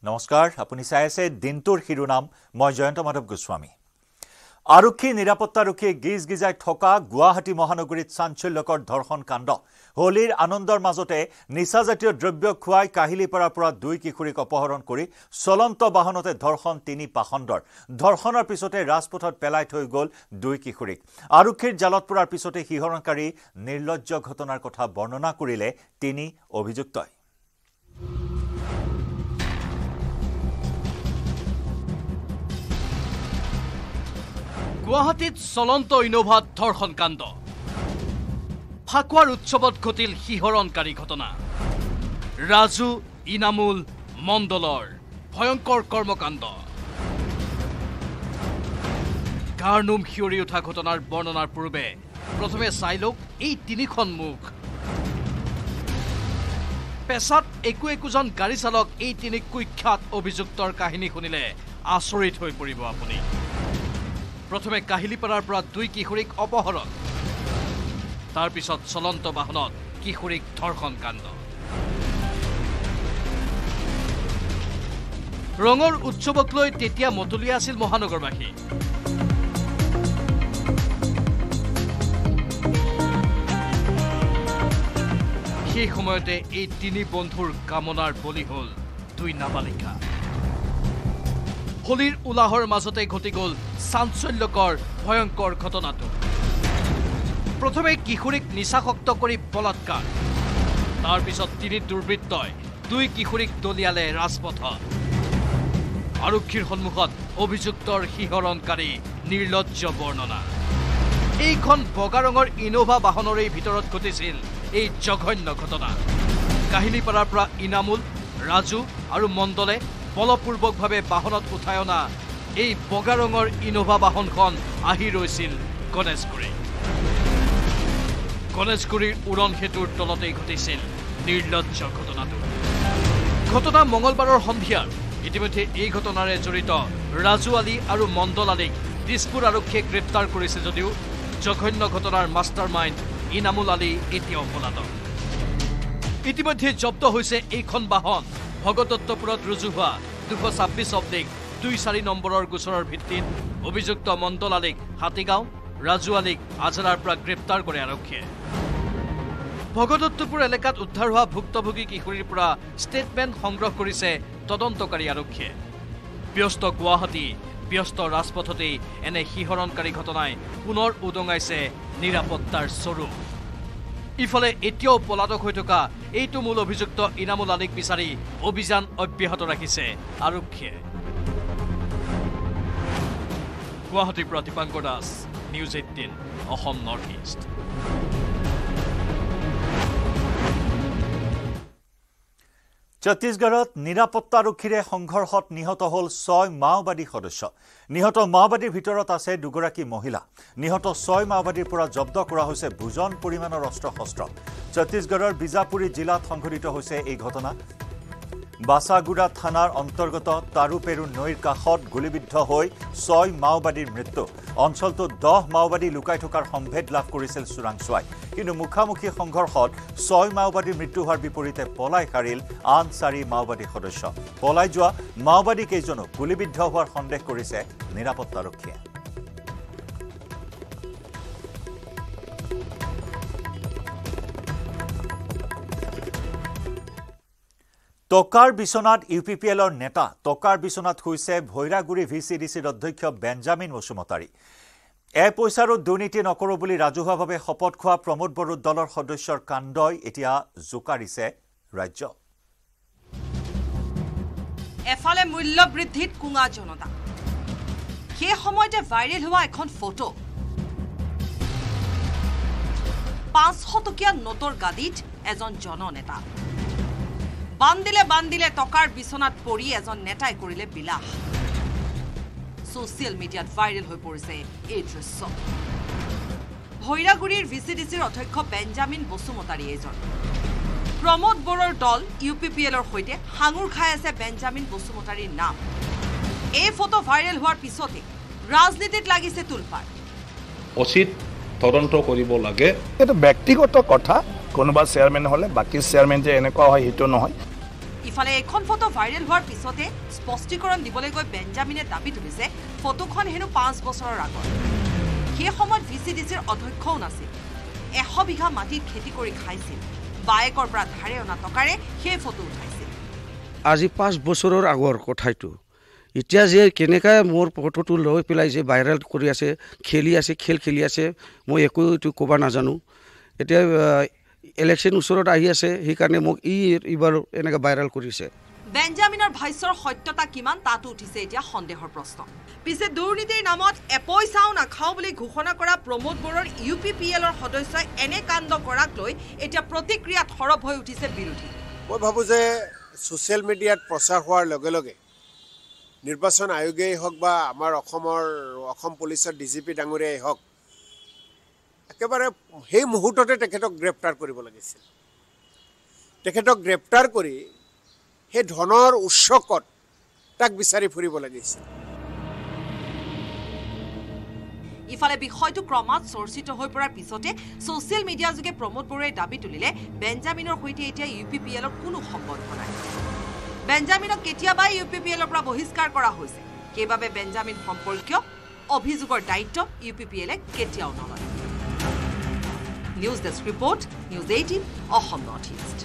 নমস্কাৰ আপুনি চাই আছে দিনটোৰ শিৰোনাম মই জয়ন্ত মাধৱ গোস্বামী আৰক্ষী নিৰাপত্তাৰক্ষী গিজগিজাই থকা গুৱাহাটী মহানগৰীত চাঞ্চল্যকৰ ধৰ্ষণ কাণ্ড হোলীৰ আনন্দৰ মাজতে নিচাজাতীয় দ্ৰব্য খুৱাই কাহিলীপাৰাৰ পৰা দুই কিশোৰীক অপহৰণ কৰি চলন্ত বাহনতে ধৰ্ষণ তিনি পাখণ্ডৰ ধৰ্ষণৰ পিছতে ৰাজপথত পেলাই থৈ গল দুই কিশোৰীক আৰক্ষীৰ জালত পৰাৰ পিছতে শিহৰণকাৰী নিৰ্লজ্জ ঘটনাৰ কথা বৰ্ণনা কৰিলে তিনি অভিযুক্তই গুৱাহাটীত চলন্ত ইনোভাত ধৰ্ষণ কাণ্ড ফাকুৱাৰ উৎসৱত ঘটিল শিহৰণকাৰী ঘটনা ৰাজু ইনামুল মণ্ডলৰ ভয়ংকৰ কৰ্মকাণ্ড গাৰ্নুম শিয়ৰি উঠা ঘটনাৰ বৰ্ণনাৰ পূৰ্বে প্ৰথমে চাই লওক এই তিনিখন মুখ পেছাত একোজন গাড়ী চালক এই তিনি কুখ্যাত অভিযুক্তৰ কাহিনী শুনিলে আচৰিত হৈ পৰিব আপুনি প্ৰথমে কাহিলীপাৰাৰ পৰা দুই কিশোৰীক অপহৰণ তাৰ পিছত চলন্ত বাহনত কিশোৰীক ধৰ্ষণ কাণ্ড ৰঙৰ উৎসৱক লৈ তেতিয়া মতলীয়া আছিল মহানগৰবাসী সেই সময়তে এই তিনি বন্ধুৰ কামনাৰ বলি হল দুই নাবালিকা হোলীৰ উলাহৰ মাজতে ঘটি গল চাঞ্চল্যকৰ ভয়ংকৰ ঘটনাটো প্ৰথমে কিশোৰীক নিচাসক্ত কৰি বলাৎকাৰ তাৰ পিছত তিনি দুৰ্বৃত্তই দুই কিশোৰীক দলিয়ালে ৰাজপথত আৰক্ষীৰ সন্মুখত অভিযুক্তৰ শিহৰণকাৰী নিৰ্লজ্জ বৰ্ণনা এইখন বগা ৰঙৰ ইনোভা বাহনৰেই ভিতৰত ঘটিছিল এই জঘন্য ঘটনা কাহিলীপাৰাৰ পৰা ইনামুল ৰাজু আৰু মণ্ডলে বলপূৰ্বকভাৱে বাহনত উঠাই অনা এই বগা ৰঙৰ ইনোভা বাহনখন আহি ৰৈছিল গণেশগুৰিৰ উৰণ সেতুৰ তলতেই ঘটিছিল নিৰ্লজ্জ ঘটনাটো ঘটনা মঙলবাৰৰ সন্ধিয়াৰ ইতিমধ্যে এই ঘটনাৰে জড়িত ৰাজু আলী আৰু মণ্ডল আলীক দিছপুৰ আৰক্ষীয়ে গ্ৰেপ্তাৰ কৰিছে যদিও জঘন্য ঘটনাৰ মাষ্টাৰ মাইণ্ড ইনামুল আলী এতিয়াও পলাতক ইতিমধ্যে জব্দ হৈছে এইখন বাহন ভগদত্তপুৰত ৰুজু হোৱা 226/24 নম্বৰৰ গোচৰৰ ভিত্তিত অভিযুক্ত মণ্ডল আলীক হাতীগাঁও ৰাজু আলীক আজৰাৰ পৰা গ্ৰেপ্তাৰ কৰে আৰক্ষীয়ে ভগদত্তপুৰ এলেকাত উদ্ধাৰ হোৱা ভুক্তভোগী কিশোৰীৰ পৰা ষ্টেটমেণ্ট সংগ্ৰহ কৰিছে তদন্তকাৰী আৰক্ষীয়ে ব্যস্ত গুৱাহাটী ব্যস্ত ৰাজপথতেই এনে শিহৰণকাৰী ঘটনাই পুনৰ উদঙাইছে নিৰাপত্তাৰ স্বৰূপ ইফালে এতিয়াও পলাতক হৈ থকা এইটো মূল অভিযুক্ত ইনামুল আলীক বিচাৰি অভিযান অব্যাহত ৰাখিছে আৰক্ষীয়ে গুৱাহাটীৰ পৰা Dipankar Das news 18 Assam north east ছত্তীশগড়ত নিৰাপত্তাৰক্ষীৰে সংঘৰ্ষত নিহত হল 6 মাওবাদী সদস্য নিহত মাওবাদীৰ ভিতৰত আছে দুগৰাকী মহিলা নিহত 6 মাওবাদীৰ পৰা জব্দ কৰা হৈছে বুজন পৰিমাণৰ অস্ত্ৰ-শস্ত্ৰ ছত্তীশগড়ৰ বিজাপুৰী জিলাত সংঘটিত হৈছে এই ঘটনা বাসাগুড়া থানাৰ অন্তৰ্গত তাৰুপেৰু নৈৰ কাষত গুলিবিদ্ধ হৈ 6 মাওবাদীৰ মৃত্যু অঞ্চলটোত 10 মাওবাদী লুকাই থকাৰ সম্ভেদ লাভ কৰিছিল চোৰাংচোৱাই কিন্তু মুখামুখি সংঘৰ্ষত 6 মাওবাদীৰ মৃত্যু হোৱাৰ বিপৰীতে পলাই সাৰিল আন 4 মাওবাদী সদস্য পলাই যোৱা মাওবাদী কেইজনক গুলিবিদ্ধ হোৱাৰ সন্দেহ কৰিছে নিৰাপত্তাৰক্ষীয়ে টকাৰ বিছনাত ইউপিপিএলৰ নেতা টকাৰ বিছনাত হৈছে ভৈৰাগুৰি ভিচিডিচিৰ অধ্যক্ষ বেঞ্জামিন বসুমতাৰী পইচাৰো দুৰ্নীতি নকৰো বুলি ৰাজহুৱাভাৱে শপত খোৱা প্ৰমোদ বড়োৰ দলৰ সদস্যৰ কাণ্ডই এতিয়া জোকাৰিছে ৰাজ্য এফালে মূল্য বৃদ্ধিত কুঙা জনতা সেই সময়তে ভাইৰেল হোৱা এখন ফটো 500 টকীয়া নোটৰ গাদীত এজন জননেতা বান্দিলে টকাৰ বিছনাত পৰি এজন নেতাই কৰিলে বিলাস সোশ্যাল মিডিয়াত ভাইৰেল হৈ পৰিছে এই দৃশ্য ভৈৰাগুৰিৰ ভিচিডিচিৰ অধ্যক্ষ বেঞ্জামিন বসুমতাৰী এজন প্ৰমোদ বড়োৰ দল ইউপিপিএলৰ সৈতে হাঙুৰ খাই আছে বেঞ্জামিন বসুমতাৰীৰ নাম এই ফটো ভাইৰেল হোৱাৰ পিছতে ৰাজনীতিত লাগিছে তুলপাৰ উচিত তদন্ত কৰিব লাগে এটা ব্যক্তিগত কথা কোনোবা চেয়াৰম্যান হলে বাকি চেয়াৰম্যান যে এনেকুৱা হয় হেতু নহয় ইফালে এখন ফটো ভাইৰেল হোৱাৰ পিছতে স্পষ্টীকৰণ দিবলৈ গৈ বেঞ্জামিনে দাবী তুলিছে ফটোখন হেনো 5 বছৰৰ আগৰ। সেই সময়ত VCDCৰ অধ্যক্ষও নাছিল। 100 বিঘা মাটিত খেতি কৰি খাইছিল। বায়েকৰ পৰা ধাৰে অনা টকাৰে সেই ফটো উঠাইছিল। আজি 5 বছৰৰ আগৰ কথাটো এতিয়া যে কেনেকৈ মোৰ ফটোটো লৈ পেলাই যে ভাইৰেল কৰি আছে, খেলি আছে, খেল খেলি আছে, মই একো এইটো ক'ব নাজানো। এতিয়া ইলেকশ্যন ওচৰত আহি আছে, সেইকাৰণে মোক এইবাৰ এনেকৈ ভাইৰেল কৰিছে। বেঞ্জামিনৰ ভাষ্যৰ সত্যতা কিমান তাতো উঠিছে এতিয়া সন্দেহৰ প্ৰশ্ন। পিছে দুৰ্নীতিৰ নামত এপইচাও নাখাওঁ বুলি ঘোষণা কৰা প্ৰমোদ বড়োৰ UPPLৰ সদস্যই এনে কাণ্ড কৰাক লৈ এতিয়া প্ৰতিক্ৰিয়াত সৰব হৈ উঠিছে বিৰোধী। মই ভাবোঁ যে ছ'চিয়েল মিডিয়াত প্ৰচাৰ হোৱাৰ লগে লগে নিৰ্বাচন আয়োগেই হওক বা আমাৰ অসম পুলিচৰ DGP ডাঙৰীয়াই হওক একেবাৰে সেই মুহূৰ্ততে তেখেতক গ্ৰেপ্তাৰ কৰিব লাগিছিল। তেখেতক গ্ৰেপ্তাৰ কৰি সেই ধনৰ উৎসকত তাক বিচাৰি ফুৰিব লাগিছিল। ইফালে বিষয়টো ক্ৰমাৎ চৰ্চিত হৈ পৰাৰ পিছতে ছ'চিয়েল মিডিয়া যোগে প্ৰমোদ বড়োৱে দাবী তুলিলে বেঞ্জামিনৰ সৈতে এতিয়া UPPLৰ কোনো সম্বন্ধ নাই। বেঞ্জামিনক কেতিয়াবাই UPPLৰ পৰা বহিষ্কাৰ কৰা হৈছে। সেইবাবে বেঞ্জামিন সম্পৰ্কীয় অভিযোগৰ দায়িত্ব UPPLে কেতিয়াও নলয়। News desk report, news 18 Assam north east.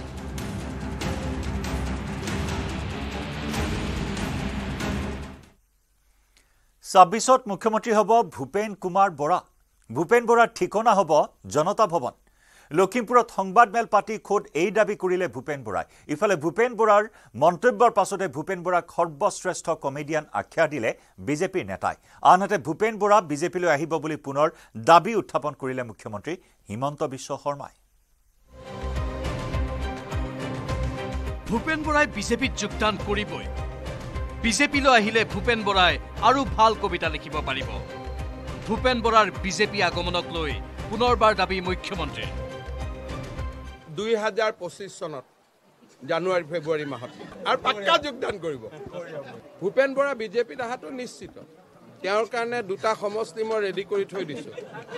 ছাব্বিছত মুখ্যমন্ত্ৰী হ'ব ভূপেন কুমাৰ বৰা। ভূপেন বৰাৰ ঠিকনা হ'ব জনতা ভৱন। লখিমপুৰত সংবাদমেল পাতি খোদ এই দাবী কৰিলে ভূপেন বৰাই। ইফালে ভূপেন বৰাৰ মন্তব্যৰ পাছতে ভূপেন বৰাক সৰ্বশ্ৰেষ্ঠ কমেডিয়ান আখ্যা দিলে বিজেপিৰ নেতাই। আনহাতে ভূপেন বৰা বিজেপিলৈ আহিব বুলি পুনৰ দাবী উত্থাপন কৰিলে মুখ্যমন্ত্ৰী হিমন্ত বিশ্ব শৰ্মাই। ভূপেন বৰাই বিজেপিত যোগদান কৰিবই। বিজেপিলৈ আহিলে ভূপেন বৰাই আৰু ভাল কবিতা লিখিব পাৰিব। ভূপেন বৰাৰ বিজেপি আগমনক লৈ পুনৰবাৰ দাবী মুখ্যমন্ত্ৰী। 2025 চনত জানুৱাৰী ফেব্ৰুৱাৰী মাহত আৰু পাক্কা যোগদান কৰিব। ভূপেন বৰা বিজেপিত অহাটো নিশ্চিত। তেওঁৰ কাৰণে দুটা সমষ্টি মই ৰেডি কৰি থৈ দিছোঁ।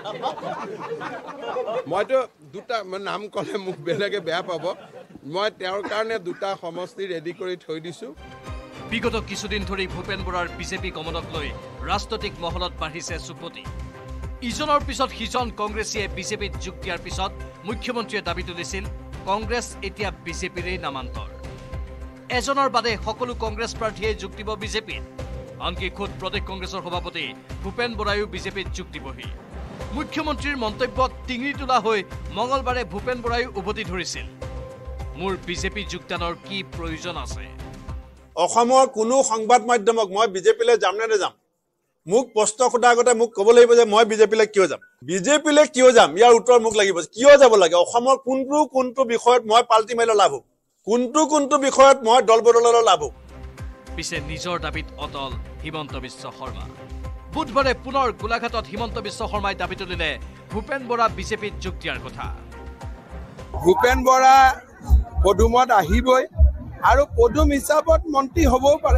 মইতো দুটা নাম ক'লে মোক বেলেগে বেয়া পাব। মই তেওঁৰ কাৰণে দুটা সমষ্টি ৰেডি কৰি থৈ দিছোঁ। বিগত কিছুদিন ধৰি ভূপেন বৰাৰ বিজেপি গমনক লৈ ৰাজনৈতিক মহলত বাঢ়িছে চুপতি। ইজনৰ পিছত সিজন কংগ্ৰেছীয়ে বিজেপিত যোগ দিয়াৰ পিছত মুখ্যমন্ত্ৰীয়ে দাবী তুলিছিল কংগ্ৰেছ এতিয়া বিজেপিৰেই নামান্তৰ। এজনৰ বাদে সকলো কংগ্ৰেছ প্ৰাৰ্থীয়ে যোগ দিব বিজেপিত। আনকি খোদ প্ৰদেশ কংগ্ৰেছৰ সভাপতি ভূপেন বৰায়ো বিজেপিত যোগ দিবহি। মুখ্যমন্ত্ৰীৰ মন্তব্যত টিঙি তোলা হৈ মঙলবাৰে ভূপেন বৰায়ো উভতি ধৰিছিল। মোৰ বিজেপি যোগদানৰ কি প্ৰয়োজন আছে? অসমৰ কোনো সংবাদ মাধ্যমক মই বিজেপিলৈ যাম নে নাযাম, মোক প্ৰশ্ন সোধাৰ আগতে মোক ক'ব লাগিব যে মই বিজেপিলৈ কিয় যাম। বিজেপিলৈ কিয় যাম ইয়াৰ উত্তৰ মোক লাগিব। কিয় যাব লাগে? অসমৰ কোনটো বিষয়ত মই পাল্টি মাৰিলে লাভ হ'ব, কোনটো বিষয়ত মই দল বদলৰ লাভ হ'ব। পিছে নিজৰ দাবীত অটল হিমন্ত বিশ্ব শৰ্মা। বুধবাৰে পুনৰ গোলাঘাটত হিমন্ত বিশ্ব শৰ্মাই দাবী তুলিলে ভূপেন বৰা বিজেপিত যোগ দিয়াৰ কথা। ভূপেন বৰা পদুমত আহিবই আৰু পদুম হিচাপত মন্ত্ৰী হ'বও পাৰে।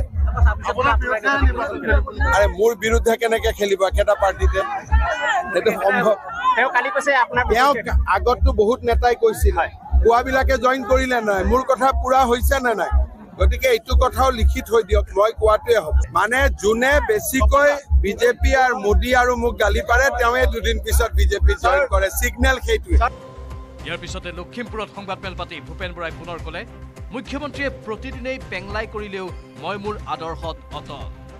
আৰে মোৰ বিৰুদ্ধে কেনেকে খেলিব একেটা পাৰ্টিতে? সেইটো সম্ভৱ। তেওঁক আগততো বহুত নেতাই কৈছিল, কোৱাবিলাকে জইন কৰিলে নাই, মোৰ কথা পুৰা হৈছে নে নাই? গতিকে এইটো কথাও লিখি থৈ দিয়ক, মই কোৱাটোৱে হ'ব। মানে যোনে বেছিকৈ বিজেপি আৰু মোদী আৰু মোক গালি পাৰে তেওঁৱে দুদিন পিছত বিজেপি জইন কৰে। চিগনেল সেইটোৱে। ইয়াৰ পিছতে লখিমপুৰত সংবাদমেল পাতি ভূপেন বৰাই পুনৰ ক'লে মুখ্যমন্ত্ৰীয়ে প্ৰতিদিনেই পেংলাই কৰিলেও মই মোৰ আদৰ্শত অটল।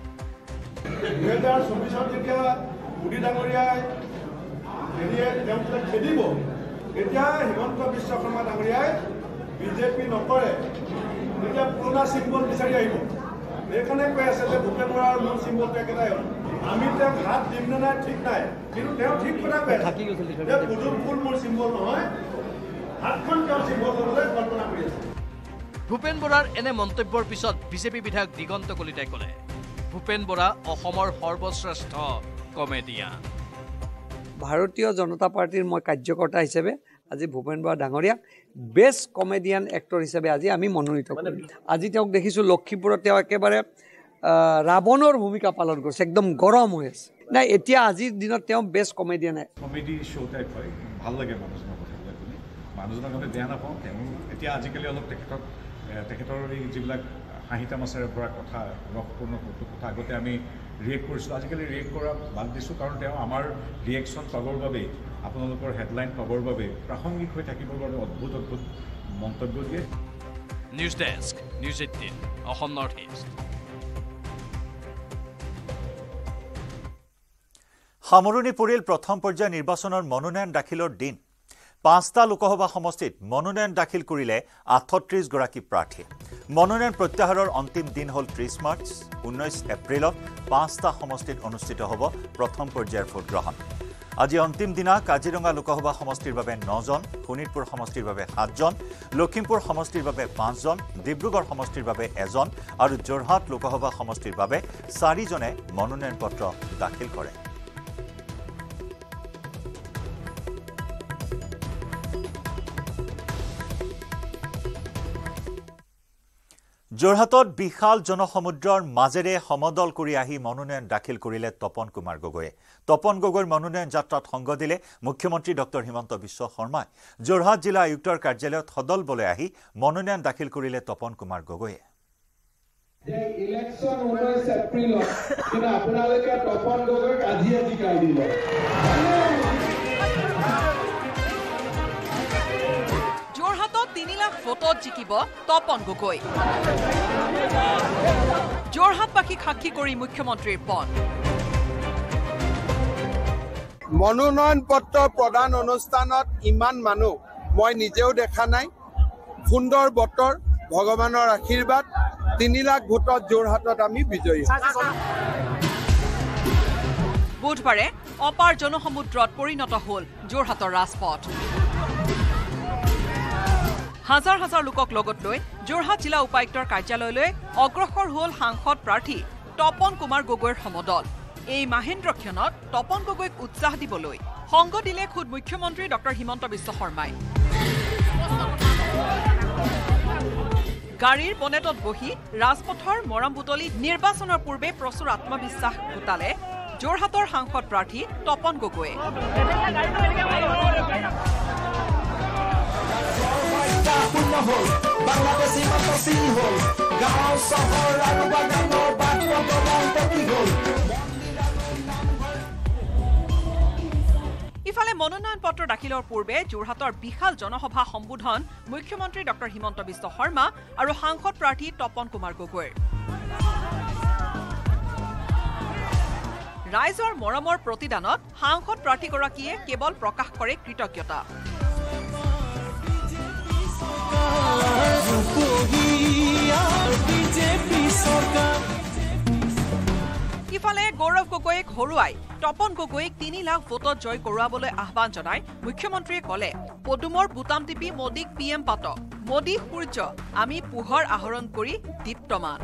2024 যেতিয়া মোদী ডাঙৰীয়াই খেদিব, এতিয়া হিমন্ত বিশ্ব শৰ্মা ডাঙৰীয়াই বিজেপি নকৰে, তেতিয়া পুৰণা চিম্বল বিচাৰি আহিব। এইখনে কৈ আছে যে ভূপেন বৰা আৰু মোৰ চিম্বলটো একেটাই হ'ল। আমি তেওঁক হাত দিম নে নাই ঠিক নাই, কিন্তু তেওঁ ঠিক কথা কৈ আছে যে পদুম ফুল মোৰ চিম্বল নহয়, হাতখন তেওঁৰ চিম্বল হ'বলৈ কল্পনা কৰি আছে। ভূপেন বৰাৰ এনে মন্তব্যৰ পিছত বিজেপি বিধায়ক দিগন্ত কলিতাই ক'লে ভূপেন বৰা অসমৰ সৰ্বশ্ৰেষ্ঠ কমেডিয়ান। ভাৰতীয় জনতা পাৰ্টিৰ মই কাৰ্যকৰ্তা হিচাপে আজি ভূপেন বৰা ডাঙৰীয়াক বেষ্ট কমেডিয়ান এক্টৰ হিচাপে আজি আমি মনোনীত কৰিম। আজি তেওঁক দেখিছোঁ লখিমপুৰত তেওঁ একেবাৰে ৰাৱণৰ ভূমিকা পালন কৰিছে, একদম গৰম হৈ আছে। নাই এতিয়া আজিৰ দিনত তেওঁ best comedian. Comedy show' type হয়, ভাল লাগে মানুহজনৰ কথাবিলাক শুনি। মানুহজনক আমি বেয়া নাপাওঁ, তেওঁ এতিয়া আজিকালি অলপ তেখেতক তেখেতৰ এই যিবিলাক হাঁহি তামাচাৰে ভৰা কথা ৰসপূৰ্ণ কথা আগতে আমি ৰিয়েক্ট কৰিছিলোঁ আজিকালি ৰিয়েক্ট কৰা বাদ দিছোঁ কাৰণ তেওঁ আমাৰ ৰিয়েকশ্যন পাবৰ বাবেই আপোনালোকৰ হেডলাইন পাবৰ বাবে প্ৰাসংগিক হৈ থাকিবৰ বাবে অদ্ভুত অদ্ভুত মন্তব্য দিয়ে news desk news 18 Assam north east সামৰণি পৰিল প্ৰথম পৰ্যায়ৰ নিৰ্বাচনৰ মনোনয়ন দাখিলৰ দিন 5টা লোকসভা সমষ্টিত মনোনয়ন দাখিল কৰিলে 38 গৰাকী প্ৰাৰ্থী মনোনয়ন প্ৰত্যাহাৰৰ অন্তিম দিন হ'ল 30 মাৰ্চ 19 এপ্ৰিলত 5টা সমষ্টিত অনুষ্ঠিত হ'ব প্ৰথম পৰ্যায়ৰ ভোট গ্ৰহণ আজি অন্তিম দিনা কাজিৰঙা লোকসভা সমষ্টিৰ বাবে 9 জন শোণিতপুৰ সমষ্টিৰ বাবে 7 জন লখিমপুৰ সমষ্টিৰ বাবে 5 জন ডিব্ৰুগড় সমষ্টিৰ বাবে 1 জন আৰু যোৰহাট লোকসভা সমষ্টিৰ বাবে 4 জনে মনোনয়ন পত্ৰ দাখিল কৰে যোৰহাটত বিশাল জনসমুদ্ৰৰ মাজেৰে সমদল কৰি আহি মনোনয়ন দাখিল কৰিলে তপন কুমাৰ গগৈয়ে তপন গগৈৰ মনোনয়ন যাত্ৰাত সংগ দিলে মুখ্যমন্ত্ৰী ডক্টৰ হিমন্ত বিশ্ব শৰ্মাই যোৰহাট জিলা আয়ুক্তৰ কাৰ্যালয়ত সদল বলে আহি মনোনয়ন দাখিল কৰিলে তপন কুমাৰ গগৈয়ে ইলেকশ্যন 19 এপ্ৰিলত কিন্তু আপোনালোকে তপন গগৈক আজি জিকাই দিলে যোৰহাটত 3 লাখ ভোটত জিকিব তপন গগৈ যোৰহাটবাসীক সাক্ষী কৰি মুখ্যমন্ত্ৰীৰ পণ মনোনয়ন পত্ৰ প্ৰদান অনুষ্ঠানত ইমান মানুহ মই নিজেও দেখা নাই সুন্দৰ বতৰ ভগৱানৰ আশীৰ্বাদ 3 লাখ ভোটত যোৰহাটত আমি বিজয়ী বুধবাৰে অপাৰ জনসমুদ্ৰত পৰিণত হ'ল যোৰহাটৰ ৰাজপথ হাজাৰ হাজাৰ লোকক লগত লৈ যোৰহাট জিলা উপায়ুক্তৰ কাৰ্যালয়লৈ অগ্ৰসৰ হ'ল সাংসদ প্ৰাৰ্থী তপন কুমাৰ গগৈৰ সমদল এই মাহেন্দ্ৰক্ষণত তপন গগৈক উৎসাহ দিবলৈ সংগ দিলে খুদ মুখ্যমন্ত্ৰী ডক্টৰ হিমন্ত বিশ্ব শৰ্মাই গাড়ীৰ বনেটত বহি ৰাজপথৰ মৰম বুটলি নিৰ্বাচনৰ পূৰ্বে প্ৰচুৰ আত্মবিশ্বাস গোটালে যোৰহাটৰ সাংসদ প্ৰাৰ্থী তপন গগৈয়ে ইফালে মনোনয়ন পত্ৰ দাখিলৰ পূৰ্বে যোৰহাটৰ বিশাল জনসভা সম্বোধন মুখ্যমন্ত্ৰী ডক্টৰ হিমন্ত বিশ্ব শৰ্মা আৰু সাংসদ প্ৰাৰ্থী তপন কুমাৰ গগৈৰ ৰাইজৰ মৰমৰ প্ৰতিদানত সাংসদ প্ৰাৰ্থীগৰাকীয়ে কেৱল প্ৰকাশ কৰে কৃতজ্ঞতা ইফালে গৌৰৱ গগৈক হৰুৱাই তপন গগৈক 3 লাখ ভোটত জয় কৰোৱাবলৈ আহ্বান জনাই মুখ্যমন্ত্ৰীয়ে ক'লে পদুমৰ বুটাম টিপি মোদীক পিএম পাতক মোদী সূৰ্য আমি পোহৰ আহৰণ কৰি দীপ্তমান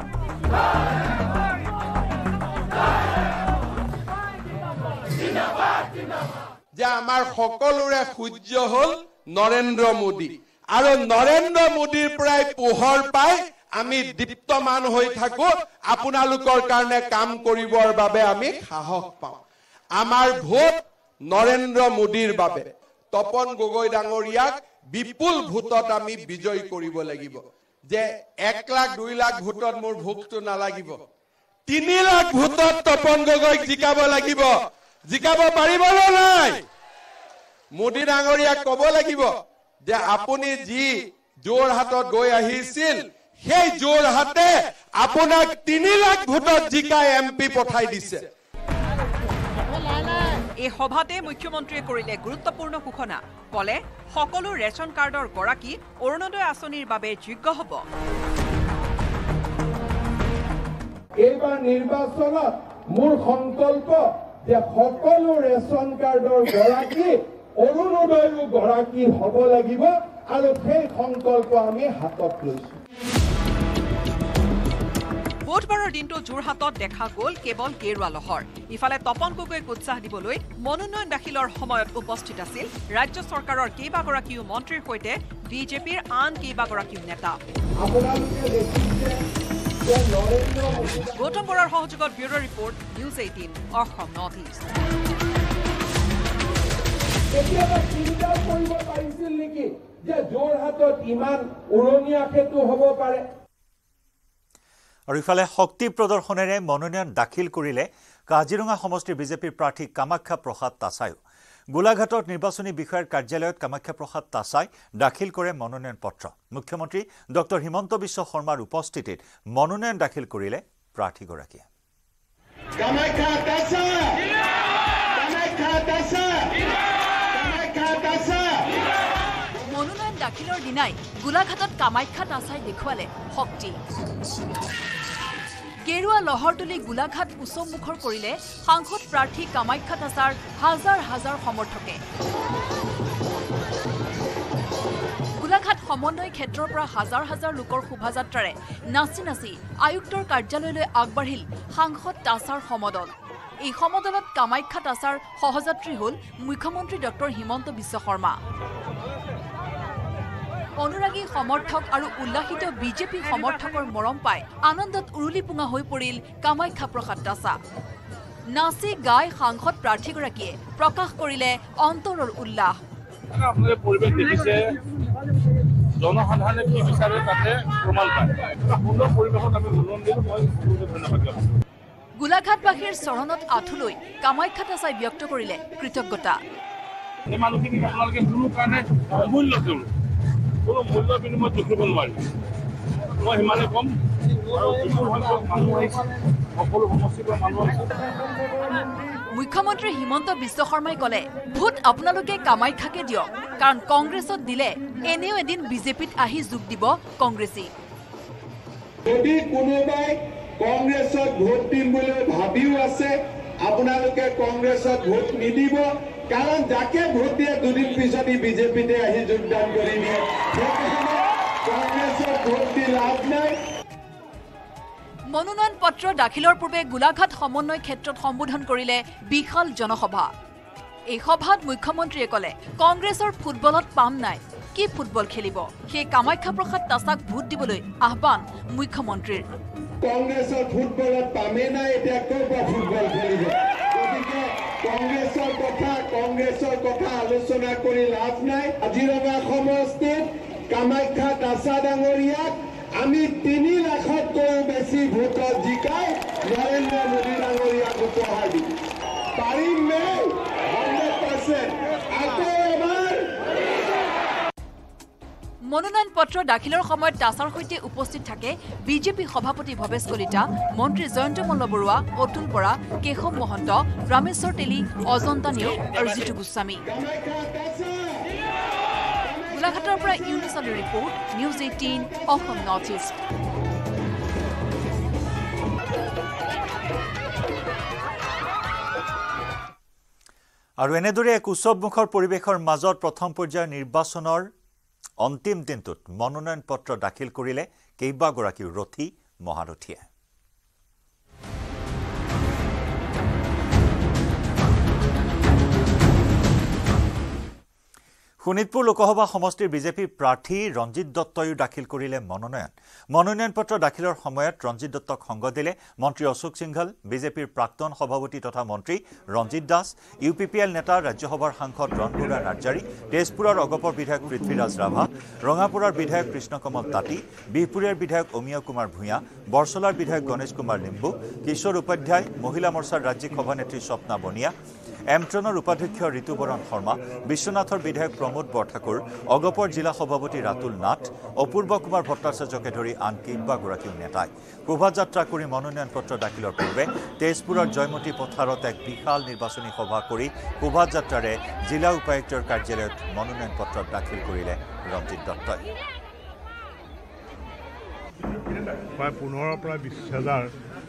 যে আমাৰ সকলোৰে সূৰ্য হ'ল নৰেন্দ্ৰ মোদী আৰু নৰেন্দ্ৰ মোদীৰ পৰাই পোহৰ পাই আমি দীপ্তমান হৈ থাকো আপোনালোকৰ কাৰণে কাম কৰিবৰ বাবে আমি সাহস পাওঁ আমাৰ ভোট নৰেন্দ্ৰ মোদীৰ বাবে তপন গগৈ ডাঙৰীয়াক বিপুল ভোটত আমি বিজয় কৰিব লাগিব যে 1 লাখ 2 লাখ ভোটত মোৰ ভোটটো নালাগিব 3 লাখ ভোটত তপন গগৈক জিকাব লাগিব জিকাব পাৰিব নাই মোদী ডাঙৰীয়াক ক'ব লাগিব যে আপুনি যি যোৰহাটত গৈ আহিছিল সেই যোৰহাটে আপোনাক 3 লাখ ভোটত জিকাই এমপি পঠাই দিছে এই সভাতে মুখ্যমন্ত্ৰীয়ে কৰিলে গুৰুত্বপূৰ্ণ ঘোষণা ক'লে সকলো ৰেচন কাৰ্ডৰ গৰাকী অৰুণোদয় আঁচনিৰ বাবে যোগ্য হ'ব এইবাৰ নিৰ্বাচনত মোৰ সংকল্প যে সকলো ৰেচন কাৰ্ডৰ গৰাকী অৰুণোদয়ৰ গৰাকী হ'ব লাগিব আৰু সেই সংকল্প আমি হাতত লৈছো বুধবাৰৰ দিনটো যোৰহাটত দেখা গ'ল কেৱল গেৰুৱা লহৰ ইফালে তপন গগৈক উৎসাহ দিবলৈ মনোনয়ন দাখিলৰ সময়ত উপস্থিত আছিল ৰাজ্য চৰকাৰৰ কেইবাগৰাকীও মন্ত্ৰীৰ সৈতে বিজেপিৰ আন কেইবাগৰাকীও নেতা গৌতম বৰাৰ সহযোগত bureau' report news 18 Assam north east কেতিয়াবা চিন্তা কৰিব পাৰিছিল নেকি যে যোৰহাটত ইমান উৰণীয়া সেতু হ'ব পাৰে। আৰু ইফালে শক্তি প্ৰদৰ্শনেৰে মনোনয়ন দাখিল কৰিলে কাজিৰঙা সমষ্টিৰ বিজেপিৰ প্ৰাৰ্থী কামাখ্যা প্ৰসাদ তাছাইও। গোলাঘাটত নিৰ্বাচনী বিষয়াৰ কাৰ্যালয়ত কামাখ্যা প্ৰসাদ তাছাই দাখিল কৰে মনোনয়ন পত্ৰ। মুখ্যমন্ত্ৰী ডক্টৰ হিমন্ত বিশ্ব শৰ্মাৰ উপস্থিতিত মনোনয়ন দাখিল কৰিলে প্ৰাৰ্থীগৰাকীয়ে। মনোনয়ন দাখিলৰ দিনাই গোলাঘাটত কামাখ্যা তাছাই দেখুৱালে শক্তি। গেৰুৱা লহৰ তুলি গোলাঘাট উচমুখৰ কৰিলে সাংসদ প্ৰাৰ্থী কামাখ্যা তাছাৰ হাজাৰ হাজাৰ সমৰ্থকে। গোলাঘাট সমন্বয় ক্ষেত্ৰৰ পৰা হাজাৰ হাজাৰ লোকৰ শোভাযাত্ৰাৰে নাচি নাচি আয়ুক্তৰ কাৰ্যালয়লৈ আগবাঢ়িল সাংসদ তাছাৰ সমদল। এই সমদলত কামাখ্যা তাছাৰ সহযাত্ৰী হ'ল মুখ্যমন্ত্ৰী ডক্টৰ হিমন্ত বিশ্ব শৰ্মা। অনুৰাগী সমৰ্থক আৰু উল্লাসিত বিজেপি সমৰ্থকৰ মৰম পাই আনন্দত উৰুলি পুঙা হৈ পৰিল কামাখ্যা প্ৰসাদ তাছা। নাচি গাই সাংসদ প্ৰাৰ্থীগৰাকীয়ে প্ৰকাশ কৰিলে অন্তৰৰ উল্লাস। পৰিৱেশ দেখিছে, জনসাধাৰণে কি বিচাৰে তাতে প্ৰমাণ পায়। সুন্দৰ পৰিৱেশত আমি মনোনয়ন দিলোঁ, মই ধন্যবাদ জ্ঞাপন। গোলাঘাটবাসীৰ চৰণত আঁঠুলৈ কামাখ্যা তাছাই ব্যক্ত কৰিলে কৃতজ্ঞতা। এই মানুহখিনিক আপোনালোকে কোনো কাৰণে অমূল্য দিওঁ, কোনো মূল্য বিনিময়ত জুখিব নোৱাৰি। মই সিমানে কম। আৰু বিপুল সংখ্যক মানুহ আহিছে, সকলো সমষ্টিৰ পৰা মানুহ আহিছে। মুখ্যমন্ত্ৰী হিমন্ত বিশ্ব শৰ্মাই ক'লে, ভোট আপোনালোকে কামাখ্যাকে দিয়ক, কাৰণ কংগ্ৰেছত দিলে এনেও এদিন বিজেপিত আহি যোগ দিব কংগ্ৰেছী। যদি কোনোবাই কংগ্ৰেছত ভোট দিম বুলি ভাবিও আছে, আপোনালোকে কংগ্ৰেছত ভোট নিদিব, কাৰণ যাকে ভোট দিয়ে দুদিন পিছত বিজেপিতে আহি যোগদান কৰি দিয়ে। কংগ্ৰেছত ভোট দি লাভ নাই। মনোনয়ন পত্ৰ দাখিলৰ পূৰ্বে গোলাঘাট সমন্বয় ক্ষেত্ৰত সম্বোধন কৰিলে বিশাল জনসভা। এই সভাত মুখ্যমন্ত্ৰীয়ে ক'লে, কংগ্ৰেছৰ ফুটবলত পাম নাই, কি ফুটবল খেলিব, সেই কামাখ্যা প্ৰসাদ তাছাক ভোট দিবলৈ আহ্বান মুখ্যমন্ত্ৰীৰ। কংগ্ৰেছৰ ফুটবলত পামে নাই, এতিয়া ক'ৰ পৰা ফুটবল খেলিব? গতিকে কংগ্ৰেছৰ কথা আলোচনা কৰি লাভ নাই। কাজিৰঙা সমষ্টিত কামাখ্যা তাছা ডাঙৰীয়াক আমি 3 লাখতকৈও বেছি ভোটত জিকাই নৰেন্দ্ৰ মোদী ডাঙৰীয়াক উপহাৰ দিম। পাৰিম নে? 100%। আকৌ এবাৰ মনোনয়ন পত্ৰ দাখিলৰ সময়ত তাছাৰ সৈতে উপস্থিত থাকে বিজেপি সভাপতি ভৱেশ কলিতা, মন্ত্ৰী জয়ন্ত মল্ল বৰুৱা, অতুল বৰা, কেশৱ মহন্ত, ৰামেশ্বৰ তেলী, অজন্তা নেওগ আৰু জিতু গোস্বামী। গোলাঘাটৰ পৰা ইউনিছ আলীৰ report, news 18 Assam north east. আৰু এনেদৰে এক উৎসৱমুখৰ পৰিৱেশৰ মাজত প্ৰথম পৰ্যায়ৰ নিৰ্বাচনৰ অন্তিম দিনটোত মনোনয়ন পত্ৰ দাখিল কৰিলে কেইবাগৰাকী ৰথী মহাৰথীয়ে। শোণিতপুৰ লোকসভা সমষ্টিৰ বিজেপিৰ প্ৰাৰ্থী ৰঞ্জিত দত্তইও দাখিল কৰিলে মনোনয়ন পত্ৰ দাখিলৰ সময়ত ৰঞ্জিত দত্তক সংগ দিলে মন্ত্ৰী অশোক সিংঘল, বিজেপিৰ প্ৰাক্তন সভাপতি তথা মন্ত্ৰী ৰঞ্জিত দাস, UPPL নেতা ৰাজ্যসভাৰ সাংসদ ৰণবুৰা নাৰ্জাৰী, তেজপুৰৰ অগপৰ বিধায়ক পৃথ্বীৰাজ ৰাভা, ৰঙাপুৰাৰ বিধায়ক কৃষ্ণকমল তাঁতী, বিহপুৰীয়াৰ বিধায়ক অমিয় কুমাৰ ভূঞা, বৰছলাৰ বিধায়ক গণেশ কুমাৰ লিম্বু, কিশোৰ উপাধ্যায়, মহিলা মৰ্চাৰ ৰাজ্যিক সভানেত্ৰী স্বপ্না বনিয়া, এমট্ৰনৰ উপাধ্যক্ষ ঋতুবৰণ শৰ্মা, বিশ্বনাথৰ বিধায়ক প্ৰমোদ বৰঠাকুৰ, অগপৰ জিলা সভাপতি ৰাতুল নাথ, অপূৰ্ব কুমাৰ ভট্টাচাৰ্যকে ধৰি আন কেইবাগৰাকীও নেতাই শোভাযাত্ৰা কৰি মনোনয়ন পত্ৰ দাখিলৰ পূৰ্বে তেজপুৰৰ জয়মতী পথাৰত এক বিশাল নিৰ্বাচনী সভা কৰি শোভাযাত্ৰাৰে জিলা উপায়ুক্তৰ কাৰ্যালয়ত মনোনয়ন পত্ৰ দাখিল কৰিলে ৰঞ্জিত দত্তই। প্ৰায় 15 পৰা 20,000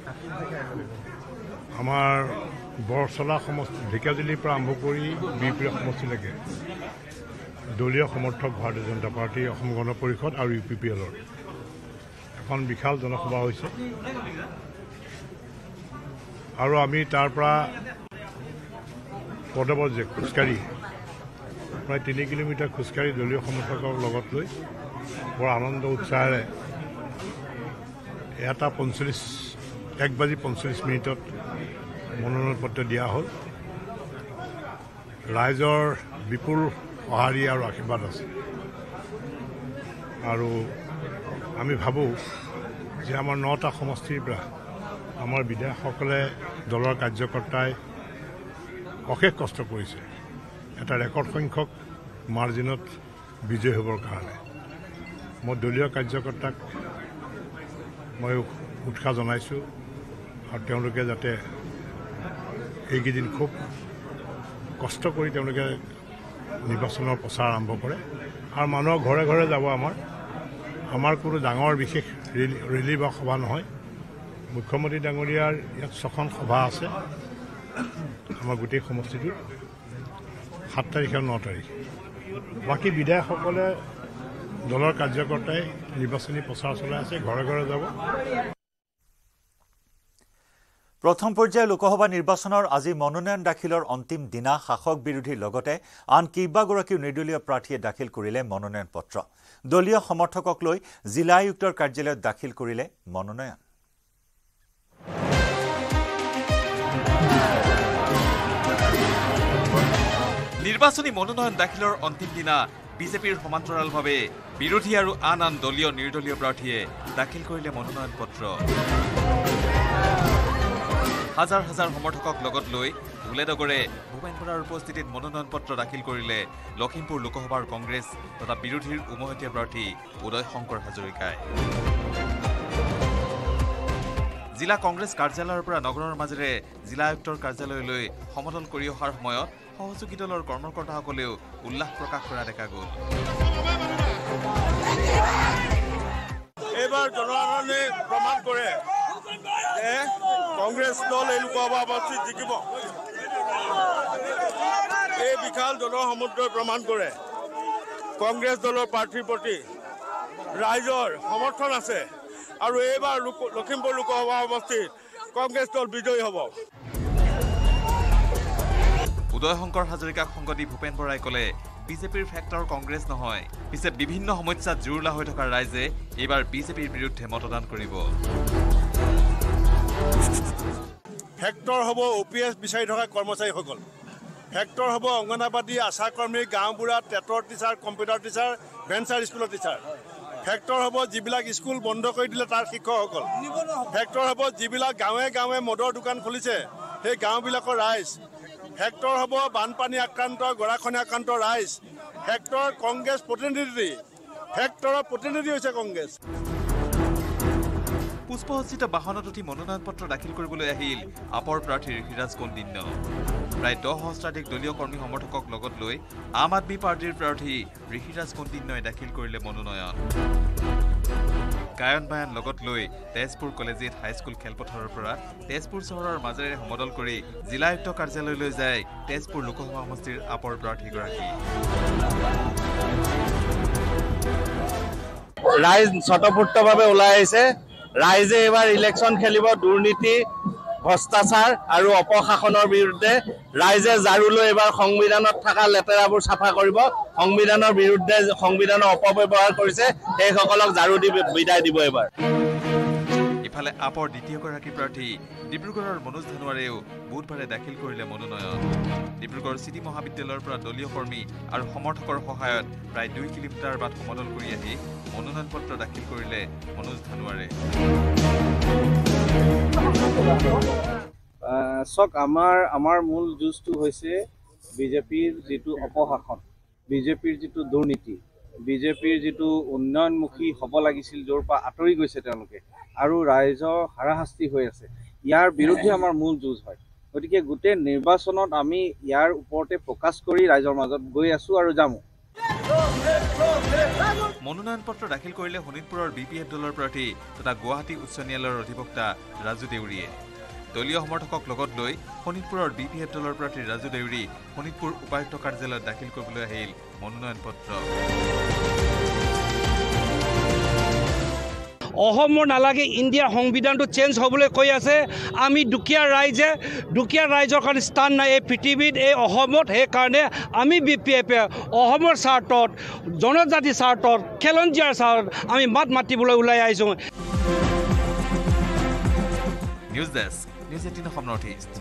আমাৰ বৰছলা সমষ্টি, ঢেকিয়াজুলিৰ পৰা আৰম্ভ কৰি বিহপুৰীয়া সমষ্টিলৈকে দলীয় সমৰ্থক ভাৰতীয় জনতা পাৰ্টি, অসম গণ পৰিষদ আৰু UPPLৰ এখন বিশাল জনসভা হৈছে। আৰু আমি তাৰ পৰা পদপৰ্যায় খোজকাঢ়ি প্ৰায় 3 কিলোমিটাৰ খোজকাঢ়ি দলীয় সমৰ্থকক লগত লৈ বৰ আনন্দ উৎসাহেৰে 1:45 মনোনয়ন পত্ৰ দিয়া হ'ল। ৰাইজৰ বিপুল সঁহাৰি আৰু আশীৰ্বাদ আছে। আৰু আমি ভাবোঁ যে আমাৰ 9টা সমষ্টিৰ পৰা আমাৰ বিধায়কসকলে দলৰ কাৰ্যকৰ্তাই অশেষ কষ্ট কৰিছে এটা ৰেকৰ্ড সংখ্যক মাৰ্জিনত বিজয় হ'বৰ কাৰণে মই দলীয় কাৰ্যকৰ্তাক মই উৎসাহ জনাইছোঁ আৰু তেওঁলোকে যাতে এইকেইদিন খুব কষ্ট কৰি তেওঁলোকে নিৰ্বাচনৰ প্ৰচাৰ আৰম্ভ কৰে আৰু মানুহৰ ঘৰে ঘৰে যাব আমাৰ কোনো ডাঙৰ বিশেষ ৰেলী বা সভা নহয় মুখ্যমন্ত্ৰী ডাঙৰীয়াৰ ইয়াত 6খন সভা আছে আমাৰ গোটেই সমষ্টিটোত 7 তাৰিখ আৰু 9 তাৰিখ বাকী বিধায়কসকলে দলৰ কাৰ্যকৰ্তাই নিৰ্বাচনী প্ৰচাৰ চলাই আছে ঘৰে ঘৰে যাব প্ৰথম পৰ্যায়ৰ লোকসভা নিৰ্বাচনৰ আজি মনোনয়ন দাখিলৰ অন্তিম দিনা শাসক বিৰোধীৰ লগতে আন কেইবাগৰাকীও নিৰ্দলীয় প্ৰাৰ্থীয়ে দাখিল কৰিলে মনোনয়ন পত্ৰ দলীয় সমৰ্থকক লৈ জিলা আয়ুক্তৰ কাৰ্যালয়ত দাখিল কৰিলে মনোনয়ন নিৰ্বাচনী মনোনয়ন দাখিলৰ অন্তিম দিনা বিজেপিৰ সমান্তৰালভাৱে বিৰোধী আৰু আন দলীয় নিৰ্দলীয় প্ৰাৰ্থীয়ে দাখিল কৰিলে মনোনয়ন পত্ৰ হাজাৰ হাজাৰ সমৰ্থকক লগত লৈ ধুলেডগৰে ভূপেন বৰাৰ উপস্থিতিত মনোনয়ন পত্ৰ দাখিল কৰিলে লখিমপুৰ লোকসভাৰ কংগ্ৰেছ তথা বিৰোধীৰ উমৈহতীয়া প্ৰাৰ্থী উদয় শংকৰ হাজৰিকাই জিলা কংগ্ৰেছ কাৰ্যালয়ৰ পৰা নগৰৰ মাজেৰে জিলা আয়ুক্তৰ কাৰ্যালয়লৈ সমদল কৰি অহাৰ সময়ত সহযোগী দলৰ কৰ্মকৰ্তাসকলেও উল্লাস প্ৰকাশ কৰা দেখা গ'ল এইবাৰ জনসাধাৰণে প্ৰমাণ কৰে যে কংগ্ৰেছ দল এই লোকসভা সমষ্টিত জিকিব এই বিশাল জনসমুদ্ৰই প্ৰমাণ কৰে কংগ্ৰেছ দলৰ প্ৰাৰ্থীৰ প্ৰতি ৰাইজৰ সমৰ্থন আছে আৰু এইবাৰ লখিমপুৰ লোকসভা সমষ্টিত কংগ্ৰেছ দল বিজয়ী হ'ব উদয় শংকৰ হাজৰিকাক সংগ দি ভূপেন বৰাই ক'লে বিজেপিৰ ফেক্টৰ কংগ্ৰেছ নহয় পিছে বিভিন্ন সমস্যাত জুৰুলা হৈ থকা ৰাইজে এইবাৰ বিজেপিৰ বিৰুদ্ধে মতদান কৰিব ফেক্টৰ হ'ব OPS বিচাৰি থকা কৰ্মচাৰীসকল ফেক্টৰ হ'ব অংগনাবাদী আশাকৰ্মী গাঁওবুঢ়া টেটৰ টিচাৰ কম্পিউটাৰ টিচাৰ ভেঞ্চাৰ স্কুলৰ টিচাৰ ফেক্টৰ হ'ব যিবিলাক স্কুল বন্ধ কৰি দিলে তাৰ শিক্ষকসকল ফেক্টৰ হ'ব যিবিলাক গাঁৱে গাঁৱে মদৰ দোকান খুলিছে সেই গাঁওবিলাকৰ ৰাইজ ফেক্টৰ হ'ব বানপানী আক্ৰান্ত গৰাখহনীয়া আক্ৰান্ত ৰাইজ ফেক্টৰ কংগ্ৰেছ প্ৰতিনিধি ফেক্টৰৰ প্ৰতিনিধি হৈছে কংগ্ৰেছ পুষ্পসজ্জিত বাহনত উঠি মনোনয়ন পত্ৰ দাখিল কৰিবলৈ আহিল আপৰ প্ৰাৰ্থী ঋষিৰাজ কৌণ্ডিন্য প্ৰায় 10 সহস্ৰাধিক দলীয় কৰ্মী সমৰ্থকক লগত লৈ আম আদমী পাৰ্টীৰ প্ৰাৰ্থী ঋষিৰাজ কৌণ্ডিন্যই দাখিল কৰিলে মনোনয়ন গায়ন বায়ন লগত লৈ তেজপুৰ কলেজিয়েট হাইস্কুল খেলপথাৰৰ পৰা তেজপুৰ চহৰৰ মাজেৰে সমদল কৰি জিলা আয়ুক্ত কাৰ্যালয়লৈ যায় তেজপুৰ লোকসভা সমষ্টিৰ আপৰ প্ৰাৰ্থীগৰাকী ৰাইজ স্বতঃস্ফূৰ্তভাৱে ওলাই আহিছে ৰাইজে এবাৰ ইলেকশ্যন খেলিব দুৰ্নীতি ভ্ৰষ্টাচাৰ আৰু অপশাসনৰ বিৰুদ্ধে ৰাইজে জাৰু লৈ এবাৰ সংবিধানত থকা লেতেৰাবোৰ চাফা কৰিব সংবিধানৰ বিৰুদ্ধে সংবিধানৰ অপব্যৱহাৰ কৰিছে সেইসকলক জাৰু দি বিদায় দিব এবাৰ ইফালে আপৰ দ্বিতীয়গৰাকী প্ৰাৰ্থী ডিব্ৰুগড়ৰ মনোজ ধানোৱাৰেও বুধবাৰে দাখিল কৰিলে মনোনয়ন ডিব্ৰুগড় চিটি মহাবিদ্যালয়ৰ পৰা দলীয় কৰ্মী আৰু সমৰ্থকৰ সহায়ত প্ৰায় 2 কিলোমিটাৰ বাট সমদল কৰি আহি মনোনয়ন পত্ৰ দাখিল কৰিলে মনোজ ধানোৱাৰে চক আমাৰ মূল যুঁজটো হৈছে বিজেপিৰ যিটো অপশাসন বিজেপিৰ যিটো দুৰ্নীতি বিজেপিৰ যিটো উন্নয়নমুখী হ'ব লাগিছিল য'ৰ পৰা আঁতৰি গৈছে তেওঁলোকে আৰু ৰাইজৰ হাৰাশাস্তি হৈ আছে ইয়াৰ বিৰুদ্ধে আমাৰ মূল যুঁজ হয় গতিকে গোটেই নিৰ্বাচনত আমি ইয়াৰ ওপৰতে ফ'কাছ কৰি ৰাইজৰ মাজত গৈ আছো আৰু যাম মনোনয়ন পত্ৰ দাখিল কৰিলে শোণিতপুৰৰ BPF দলৰ প্ৰাৰ্থী তথা গুৱাহাটী উচ্চ ন্যায়ালয়ৰ অধিবক্তা ৰাজু দেউৰীয়ে দলীয় সমৰ্থকক লগত লৈ শোণিতপুৰৰ BPF দলৰ প্ৰাৰ্থী ৰাজু দেউৰী শোণিতপুৰ উপায়ুক্ত কাৰ্যালয়ত দাখিল কৰিবলৈ আহিল মনোনয়ন পত্ৰ অসমৰ নালাগে ইণ্ডিয়াৰ সংবিধানটো চেঞ্জ হ'বলৈ কৈ আছে আমি দুখীয়া ৰাইজৰ কাৰণে স্থান নাই এই পৃথিৱীত এই অসমত সেইকাৰণে আমি BPF অসমৰ স্বাৰ্থত জনজাতিৰ স্বাৰ্থত খেলঞ্জীয়াৰ স্বাৰ্থত আমি মাত মাতিবলৈ ওলাই আহিছোঁ news desk news 18 Assam north east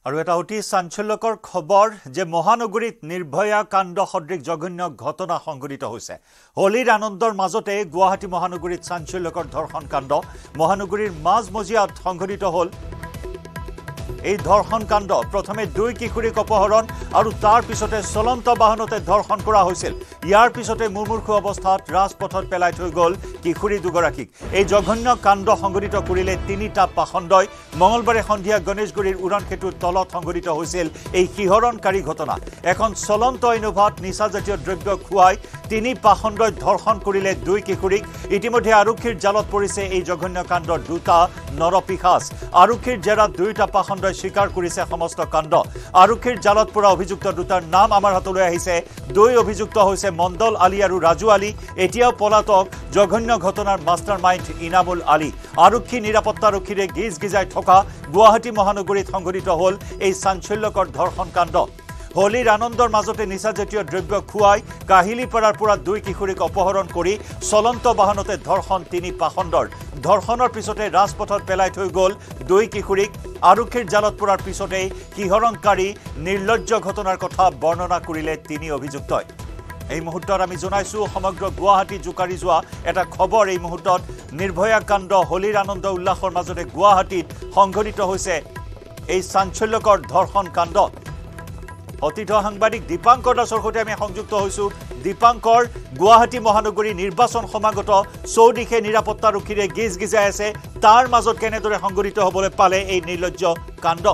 আৰু এটা অতি চাঞ্চল্যকৰ খবৰ যে মহানগৰীত নিৰ্ভয়া কাণ্ড সদৃশ জঘন্য ঘটনা সংঘটিত হৈছে হোলীৰ আনন্দৰ মাজতে গুৱাহাটী মহানগৰীত চাঞ্চল্যকৰ ধৰ্ষণ কাণ্ড মহানগৰীৰ মাজমজিয়াত সংঘটিত হ'ল এই ধৰ্ষণ কাণ্ড প্ৰথমে দুই কিশোৰীক অপহৰণ আৰু তাৰ পিছতে চলন্ত বাহনতে ধৰ্ষণ কৰা হৈছিল ইয়াৰ পিছতে মুমূৰ্ষু অৱস্থাত ৰাজপথত পেলাই থৈ গ'ল কিশোৰী দুগৰাকীক এই জঘন্য কাণ্ড সংঘটিত কৰিলে তিনিটা পাখণ্ডই মঙলবাৰে সন্ধিয়া গণেশগুৰিৰ উড়ন সেতুৰ তলত সংঘটিত হৈছিল এই শিহৰণকাৰী ঘটনা এখন চলন্ত ইনোভাত নিচাজাতীয় দ্ৰব্য খুৱাই তিনি পাখণ্ডই ধৰ্ষণ কৰিলে দুই কিশোৰীক ইতিমধ্যে আৰক্ষীৰ জালত পৰিছে এই জঘন্য কাণ্ডৰ দুটা নৰপিশাচ আৰক্ষীৰ জেৰাত দুইটা পাখণ্ডই স্বীকাৰ কৰিছে সমস্ত কাণ্ড আৰক্ষীৰ জালত পৰা অভিযুক্ত দুটাৰ নাম আমাৰ হাতলৈ আহিছে দুই অভিযুক্ত হৈছে মণ্ডল আলী আৰু ৰাজু আলী এতিয়াও পলাতক জঘন্য ঘটনাৰ মাষ্টাৰমাইণ্ড ইনামুল আলী আৰক্ষী নিৰাপত্তাৰক্ষীৰে গিজ গিজাই থকা গুৱাহাটী মহানগৰীত সংঘটিত হ'ল এই চাঞ্চল্যকৰ ধৰ্ষণ কাণ্ড হোলীৰ আনন্দৰ মাজতে নিচাজাতীয় দ্ৰব্য খুৱাই কাহিলীপাৰাৰ পৰা দুই কিশোৰীক অপহৰণ কৰি চলন্ত বাহনতে ধৰ্ষণ তিনি পাখণ্ডৰ ধৰ্ষণৰ পিছতে ৰাজপথত পেলাই থৈ গ'ল দুই কিশোৰীক আৰক্ষীৰ জালত পৰাৰ পিছতেই শিহৰণকাৰী নিৰ্লজ্জ ঘটনাৰ কথা বৰ্ণনা কৰিলে তিনি অভিযুক্তই এই মুহূৰ্তত আমি জনাইছো সমগ্ৰ গুৱাহাটী জোকাৰি যোৱা এটা খবৰ এই মুহূৰ্তত নিৰ্ভয়া কাণ্ড হোলীৰ আনন্দ উল্লাসৰ মাজতে গুৱাহাটীত সংঘটিত হৈছে এই চাঞ্চল্যকৰ ধৰ্ষণ কাণ্ড অতীত সাংবাদিক দীপাংকৰ দাসৰ সৈতে আমি সংযুক্ত হৈছো দীপাংকৰ গুৱাহাটী মহানগৰী নিৰ্বাচন সমাগত চৌদিশে নিৰাপত্তাৰক্ষীৰে গিজ গিজাই আছে তাৰ মাজত কেনেদৰে সংঘটিত হ'বলৈ পালে এই নিৰ্লজ্জ কাণ্ড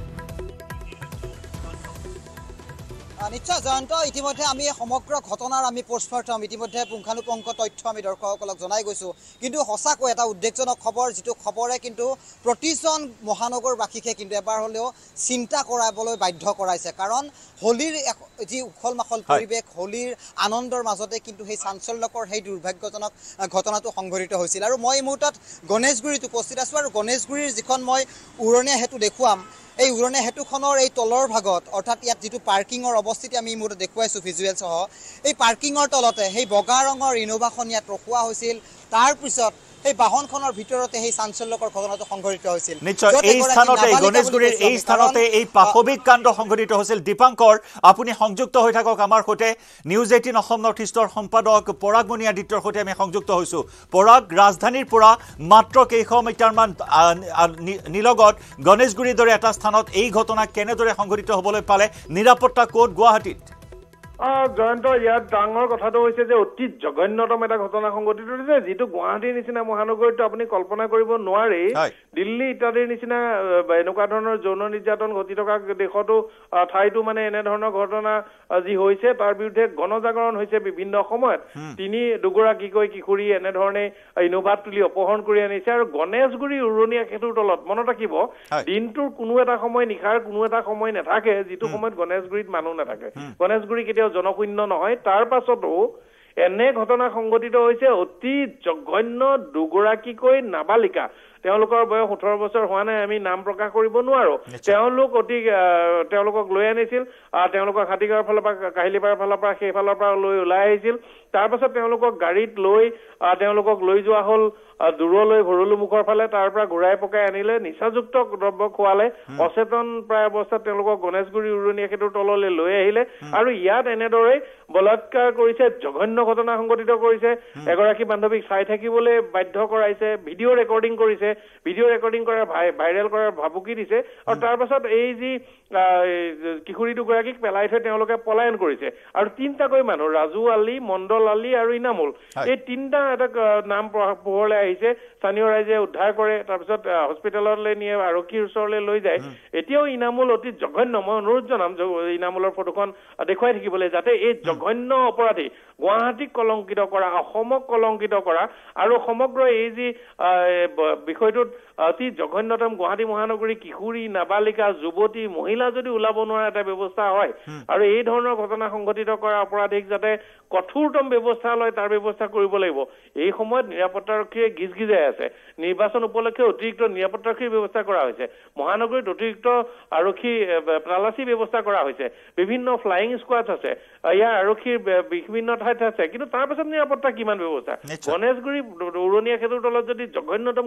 নিশ্চয় জয়ন্ত ইতিমধ্যে আমি সমগ্ৰ ঘটনাৰ আমি পোষ্টমৰ্টম ইতিমধ্যে পুংখানুপুংখ তথ্য আমি দৰ্শকসকলক জনাই গৈছোঁ কিন্তু সঁচাকৈ এটা উদ্বেগজনক খবৰ যিটো খবৰে কিন্তু প্ৰতিজন মহানগৰবাসীকে কিন্তু এবাৰ হ'লেও চিন্তা কৰাবলৈ বাধ্য কৰাইছে কাৰণ হোলীৰ যি উখল মাখল পৰিৱেশ হোলীৰ আনন্দৰ মাজতে কিন্তু সেই চাঞ্চল্যকৰ সেই দুৰ্ভাগ্যজনক ঘটনাটো সংঘটিত হৈছিল আৰু মই এই মুহূৰ্তত গণেশগুৰিত উপস্থিত আছোঁ আৰু গণেশগুৰিৰ যিখন মই উৰণীয়া সেতু দেখুৱাম এই উৰণীয়া সেতুখনৰ এই তলৰ ভাগত অৰ্থাৎ ইয়াত যিটো পাৰ্কিঙৰ অৱস্থিতি আমি মুহূৰ্তত দেখুৱাইছোঁ ভিজুৱেল সহ এই পাৰ্কিঙৰ তলতে সেই বগা ৰঙৰ ইনোভাখন ইয়াত ৰখোৱা হৈছিল তাৰ পিছত এই বাহনখনৰ ভিতৰতে সেই চাঞ্চল্যকৰ ঘটনাটো সংঘটিত হৈছিল নিশ্চয় এই স্থানতে গণেশগুৰিৰ এই স্থানতে এই পাশবিক কাণ্ড সংঘটিত হৈছিল দীপাংকৰ আপুনি সংযুক্ত হৈ থাকক আমাৰ সৈতে নিউজ 18 অসম নৰ্থ ইষ্টৰ সম্পাদক পৰাগমণি আদিত্যৰ সৈতে আমি সংযুক্ত হৈছোঁ পৰাগ ৰাজধানীৰ পৰা মাত্ৰ কেইশমিটাৰমান নিলগত গণেশগুৰিৰ দৰে এটা স্থানত এই ঘটনা কেনেদৰে সংঘটিত হ'বলৈ পালে নিৰাপত্তা কোড গুৱাহাটীত জয়ন্ত ইয়াত ডাঙৰ কথাটো হৈছে যে অতি জঘন্যতম এটা ঘটনা সংঘটিত হৈছে যিটো গুৱাহাটীৰ নিচিনা মহানগৰীতো আপুনি কল্পনা কৰিব নোৱাৰে দিল্লী ইত্যাদিৰ নিচিনা এনেকুৱা ধৰণৰ যৌন নিৰ্যাতন ঘটি থকা দেশতো ঠাইতো মানে এনেধৰণৰ ঘটনা যি হৈছে তাৰ বিৰুদ্ধে গণজাগৰণ হৈছে বিভিন্ন সময়ত দুগৰাকীকৈ কিশোৰী এনেধৰণে ইনোভাত তুলি অপহৰণ কৰি আনিছে আৰু গণেশগুৰি উৰণীয়া সেতুৰ তলত মনত ৰাখিব দিনটোৰ কোনো এটা সময় নিশাৰ কোনো এটা সময় নাথাকে যিটো সময়ত গণেশগুৰিত মানুহ নাথাকে গণেশগুৰি কেতিয়াও জনশূন্য নহয় তাৰ পাছতো এনে ঘটনা সংঘটিত হৈছে অতি জঘন্য দুগৰাকীকৈ নাবালিকা তেওঁলোকৰ বয়স 18 বছৰ হোৱা নাই আমি নাম প্ৰকাশ কৰিব নোৱাৰো তেওঁলোকক লৈ আনিছিল তেওঁলোকক হাতীগাঁৱৰ ফালৰ পৰা কাহিলীপাৰাৰ ফালৰ পৰা সেইফালৰ পৰা লৈ ওলাই আহিছিল তাৰ পাছত তেওঁলোকক গাড়ীত লৈ তেওঁলোকক লৈ যোৱা হ'ল দূৰলৈ ভৰলু মুখৰ ফালে তাৰ পৰা ঘূৰাই পকাই আনিলে নিচাযুক্ত দ্ৰব্য খোৱালে অচেতন প্ৰায় অৱস্থাত তেওঁলোকক গণেশগুৰি উৰণীয়া সেতুৰ তললৈ লৈ আহিলে আৰু ইয়াত এনেদৰে বলাৎকাৰ কৰিছে জঘন্য ঘটনা সংঘটিত কৰিছে এগৰাকী বান্ধৱীক চাই থাকিবলৈ বাধ্য কৰাইছে ভিডিঅ' ৰেকৰ্ডিং কৰিছে ভিডিঅ' ৰেকৰ্ডিং কৰা ভাইৰেল কৰাৰ ভাবুকি দিছে আৰু তাৰ পাছত এই যি কিশোৰী দুগৰাকীক পেলাই থৈ তেওঁলোকে পলায়ন কৰিছে আৰু তিনিটাকৈ মানুহ ৰাজু আলী মণ্ডল আলী আৰু ইনামুল এই তিনিটা এটা নাম পোহৰলৈ আহিছে স্থানীয় ৰাইজে উদ্ধাৰ কৰে তাৰপিছত হস্পিটেললৈ নিয়ে আৰক্ষীৰ ওচৰলৈ লৈ যায় এতিয়াও ইনামুল অতি জঘন্য মই অনুৰোধ জনাম ইনামুলৰ ফটোখন দেখুৱাই থাকিবলৈ যাতে এই জঘন্য অপৰাধী গুৱাহাটীক কলংকিত কৰা অসমক কলংকিত কৰা আৰু সমগ্ৰ এই যি বিষয়টোত অতি জঘন্যতম গুৱাহাটী মহানগৰী কিশোৰী নাবালিকা যুৱতী মহিলা যদি ওলাব নোৱাৰা এটা ব্যৱস্থা হয় আৰু এই ধৰণৰ ঘটনা সংঘটিত কৰা অপৰাধীক যাতে কঠোৰতম ব্যৱস্থা লয় তাৰ ব্যৱস্থা কৰিব লাগিব এই সময়ত নিৰাপত্তাৰক্ষীয়ে গিজ গিজাই আছে নিৰ্বাচন উপলক্ষে অতিৰিক্ত নিৰাপত্তাৰক্ষীৰ ব্যৱস্থা কৰা হৈছে মহানগৰীত অতিৰিক্ত আৰক্ষী তালাচী ব্যৱস্থা কৰা হৈছে বিভিন্ন ফ্লাইং স্কোৱাড আছে ইয়াৰ আৰক্ষীৰ বিভিন্ন ঠাইত আছে কিন্তু তাৰ পাছত নিৰাপত্তা কিমান ব্যৱস্থা গণেশগুৰি উৰণীয়া সেতুৰ তলত যদি জঘন্যতম ঘটনা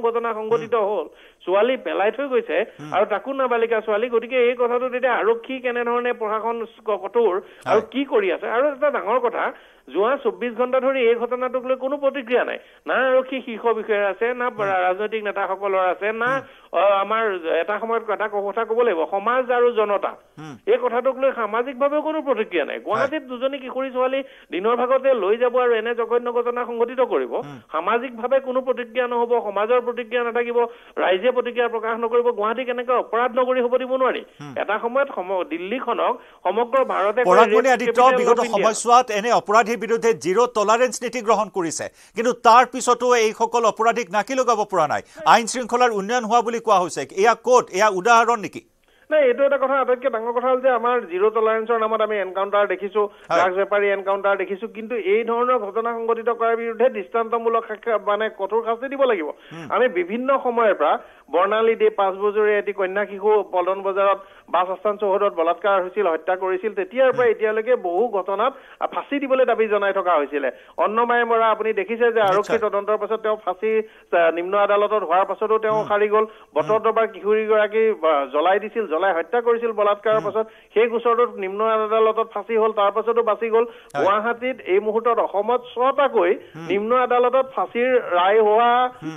সংঘটিত হ'ল ছোৱালী পেলাই থৈ গৈছে আৰু তাকো নাবালিকা ছোৱালী গতিকে এই কথাটো তেতিয়া আৰক্ষী কেনেধৰণে প্ৰশাসন কঠোৰ আৰু কি কৰি আছে আৰু এটা ডাঙৰ কথা যোৱা 24 ঘণ্টা ধৰি এই ঘটনাটোক লৈ কোনো প্ৰতিক্ৰিয়া নাই না আৰক্ষী শীৰ্ষ বিষয়া আছে না ৰাজনৈতিক নেতাসকলৰ আছে না আমাৰ এটা সময়ত কথা ক'ব লাগিব সমাজ আৰু জনতা এই কথাটোক লৈ সামাজিকভাৱে কোনো প্ৰতিক্ৰিয়া নাই গুৱাহাটীত দুজনী কিশোৰী ছোৱালী দিনৰ ভাগতে লৈ যাব আৰু এনে জঘন্য ঘটনা সংঘটিত কৰিব সামাজিকভাৱে কোনো প্ৰতিক্ৰিয়া নহ'ব সমাজৰ প্ৰতিক্ৰিয়া নাথাকিব ৰাইজে প্ৰতিক্ৰিয়া প্ৰকাশ নকৰিব গুৱাহাটী কেনেকৈ অপৰাধ নগৰী হ'ব দিব নোৱাৰি এটা সময়ত দিল্লীখনক সমগ্ৰ ভাৰতে বিগত সময়ছোৱাত এনে অপৰাধীৰ বিৰুদ্ধে জিৰো টলাৰেন্স নীতি গ্ৰহণ কৰিছে কিন্তু তাৰ পিছতো এইসকল অপৰাধীক নাকি লগাব পৰা নাই আইন শৃংখলাৰ উন্নয়ন হোৱা বুলি কোৱা হৈছে এয়া ক'ত এয়া উদাহৰণ নেকি নাই এইটো এটা কথা আটাইতকৈ ডাঙৰ কথা হ'ল যে আমাৰ জিৰো টলাৰেন্সৰ নামত আমি এনকাউণ্টাৰ দেখিছো ড্ৰাগছ বেপাৰী এনকাউণ্টাৰ দেখিছো কিন্তু এই ধৰণৰ ঘটনা সংঘটিত কৰাৰ বিৰুদ্ধে দৃষ্টান্তমূলক মানে কঠোৰ শাস্তি দিব লাগিব আমি বিভিন্ন সময়ৰ পৰা বৰ্ণালী দে 5 বছৰীয়া এটি কন্যা শিশু পল্টন বজাৰত বাছ আস্থান চৌহদত বলাৎকাৰ হৈছিল হত্যা কৰিছিল তেতিয়াৰ পৰা এতিয়ালৈকে বহু ঘটনাত ফাঁচি দিবলৈ দাবী জনাই থকা হৈছিলে অন্নমায়ে মৰা আপুনি দেখিছে যে আৰক্ষী তদন্তৰ পাছত তেওঁ ফাঁচি নিম্ন আদালতত হোৱাৰ পাছতো তেওঁ সাৰি গ'ল বতৰ দৰবাৰ কিশোৰীগৰাকী জ্বলাই দিছিল জ্বলাই হত্যা কৰিছিল বলাৎকাৰৰ পাছত সেই গোচৰটোত নিম্ন আদালতত ফাঁচি হ'ল তাৰ পাছতো বাচি গ'ল গুৱাহাটীত এই মুহূৰ্তত অসমত 6টাকৈ নিম্ন আদালতত ফাঁচিৰ ৰায় হোৱা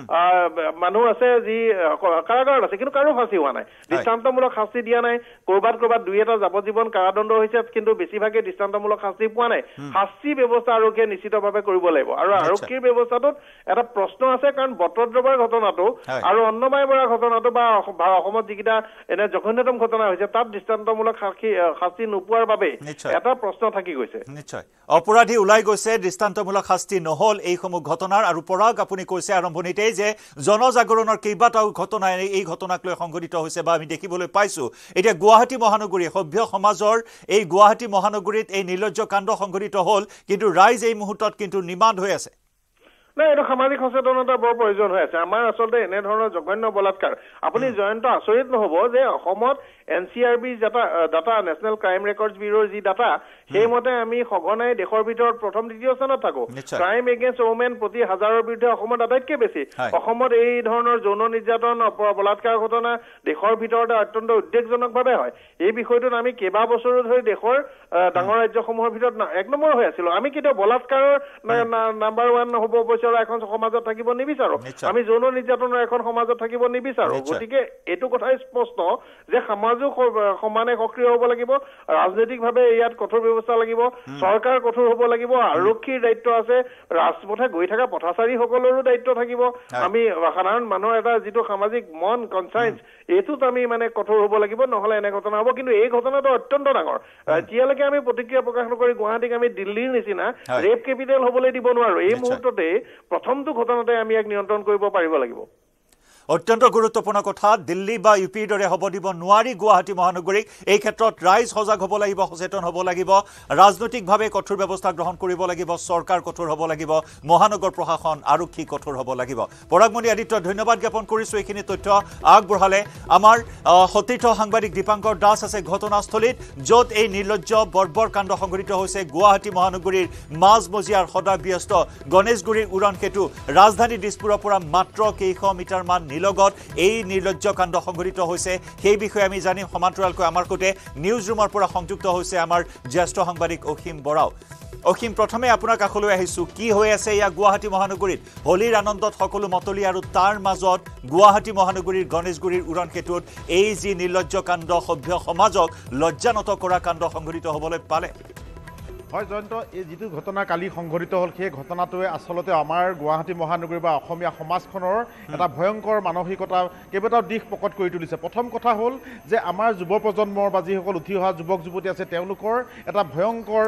মানুহ আছে যি কাৰাগাৰত আছে কিন্তু কাৰো ফাঁচি হোৱা নাই দৃষ্টান্তমূলক শাস্তি দিয়া নাই কৰবাত দুই এটা যাৱজ্জীৱন কাৰাদণ্ড হৈছে কিন্তু বেছিভাগে দৃষ্টান্তমূলক শাস্তি পোৱা নাই শাস্তি ব্যৱস্থা আৰক্ষীয়ে নিশ্চিতভাৱে কৰিব লাগিব আৰু আৰক্ষীৰ ব্যৱস্থাটোত এটা প্ৰশ্ন আছে কাৰণ বতৰ দ্ৰবৰ ঘটনাটো আৰু অন্নমায় মৰা ঘটনাটো বা অসমত যিকেইটা এনে জঘন্যতম ঘটনা হৈছে তাত দৃষ্টান্তমূলক শাস্তি নোপোৱাৰ বাবে এটা প্ৰশ্ন থাকি গৈছে নিশ্চয় অপৰাধী ওলাই গৈছে দৃষ্টান্তমূলক শাস্তি নহল এইসমূহ ঘটনাৰ আৰু পৰাগ আপুনি কৈছে আৰম্ভণিতেই যে জনজাগৰণৰ কেইবাটাও ঘটনা এই ঘটনাক লৈ সংঘটিত হৈছে বা আমি দেখিবলৈ পাইছো এতিয়া গুৱাহাটী মহানগৰী সভ্য সমাজৰ এই গুৱাহাটী মহানগৰীত এই নিৰ্লজ্জ কাণ্ড সংঘটিত হ'ল কিন্তু ৰাইজ এই মুহূৰ্তত কিন্তু নিমান্দ হৈ আছে নাই এইটো সামাজিক সচেতনতা বৰ প্ৰয়োজন হৈ আছে আমাৰ আচলতে এনে ধৰণৰ জঘন্য বলাৎকাৰ আপুনি জয়ন্ত আচৰিত নহ'ব যে অসমত NCRB data national crime records ব্যুৰোৰ যি ডাটা সেইমতে আমি সঘনাই দেশৰ ভিতৰত প্ৰথম দ্বিতীয় স্থানত থাকো ক্ৰাইম এগেইনষ্ট ওমেন প্ৰতি হাজাৰৰ বিৰুদ্ধে অসমত আটাইতকৈ বেছি অসমত এই ধৰণৰ যৌন নিৰ্যাতন বলাৎকাৰ ঘটনা দেশৰ ভিতৰতে অত্যন্ত উদ্বেগজনকভাৱে হয় এই বিষয়টোত আমি কেইবা বছৰো ধৰি দেশৰ ডাঙৰ ৰাজ্যসমূহৰ ভিতৰত 1 নম্বৰ হৈ আছিলো আমি কেতিয়াও বলাৎকাৰৰ নাম্বাৰ 1 নহ'ব বিচাৰো এখন সমাজত থাকিব নিবিচাৰো আমি যৌন নিৰ্যাতনৰ এখন সমাজত থাকিব নিবিচাৰো গতিকে এইটো কথাই স্পষ্ট যে সমাজো সমানে সক্ৰিয় হ'ব লাগিব ৰাজনৈতিকভাৱে ইয়াত কঠোৰ ব্যৱস্থা লাগিব চৰকাৰ কঠোৰ হ'ব লাগিব আৰক্ষীৰ দায়িত্ব আছে ৰাজপথে গৈ থকা পথাচাৰীসকলৰো দায়িত্ব থাকিব আমি সাধাৰণ মানুহৰ এটা যিটো সামাজিক মন কনচাইন্স এইটোত আমি মানে কঠোৰ হ'ব লাগিব নহ'লে এনে ঘটনা হ'ব কিন্তু এই ঘটনাটো অত্যন্ত ডাঙৰ এতিয়ালৈকে আমি প্ৰতিক্ৰিয়া প্ৰকাশ নকৰি গুৱাহাটীক আমি দিল্লীৰ নিচিনা ৰেপ কেপিটেল হ'বলৈ দিব নোৱাৰো এই মুহূৰ্ততে প্ৰথমটো ঘটনাতে আমি ইয়াক নিয়ন্ত্ৰণ কৰিব পাৰিব লাগিব অত্যন্ত গুৰুত্বপূৰ্ণ কথা দিল্লী বা ইউপিৰ দৰে হ'ব দিব নোৱাৰি গুৱাহাটী মহানগৰীক এই ক্ষেত্ৰত ৰাইজ সজাগ হ'ব লাগিব সচেতন হ'ব লাগিব ৰাজনৈতিকভাৱে কঠোৰ ব্যৱস্থা গ্ৰহণ কৰিব লাগিব চৰকাৰ কঠোৰ হ'ব লাগিব মহানগৰ প্ৰশাসন আৰক্ষী কঠোৰ হ'ব লাগিব পৰাগমণি আদিত্য ধন্যবাদ জ্ঞাপন কৰিছোঁ এইখিনি তথ্য আগবঢ়ালে আমাৰ সতীৰ্থ সাংবাদিক দীপাংকৰ দাস আছে ঘটনাস্থলীত য'ত এই নিৰ্লজ্জ বৰ্বৰ কাণ্ড সংঘটিত হৈছে গুৱাহাটী মহানগৰীৰ মাজমজিয়াৰ সদায় ব্যস্ত গণেশগুৰিৰ উৰণ সেতু ৰাজধানী দিছপুৰৰ পৰা মাত্ৰ কেইশ মিটাৰমান নিলগত এই নিৰ্লজ্জ কাণ্ড সংঘটিত হৈছে সেই বিষয়ে আমি জানিম সমান্তৰালকৈ আমাৰ সৈতে নিউজ ৰুমৰ পৰা সংযুক্ত হৈছে আমাৰ জ্যেষ্ঠ সাংবাদিক অসীম বৰাও অসীম প্ৰথমে আপোনাৰ কাষলৈ আহিছোঁ কি হৈ আছে ইয়া গুৱাহাটী মহানগৰীত হোলীৰ আনন্দত সকলো মতলি আৰু তাৰ মাজত গুৱাহাটী মহানগৰীৰ গণেশগুৰিৰ উৰণ সেতুত এই যি নিৰ্লজ্জ কাণ্ড সভ্য সমাজক লজ্জানত কৰা কাণ্ড সংঘটিত হ'বলৈ পালে হয় জয়ন্ত এই যিটো ঘটনা কালি সংঘটিত হ'ল সেই ঘটনাটোৱে আচলতে আমাৰ গুৱাহাটী মহানগৰী বা অসমীয়া সমাজখনৰ এটা ভয়ংকৰ মানসিকতা কেইবাটাও দিশ প্ৰকট কৰি তুলিছে প্ৰথম কথা হ'ল যে আমাৰ যুৱ প্ৰজন্মৰ বা যিসকল উঠি অহা যুৱক যুৱতী আছে তেওঁলোকৰ এটা ভয়ংকৰ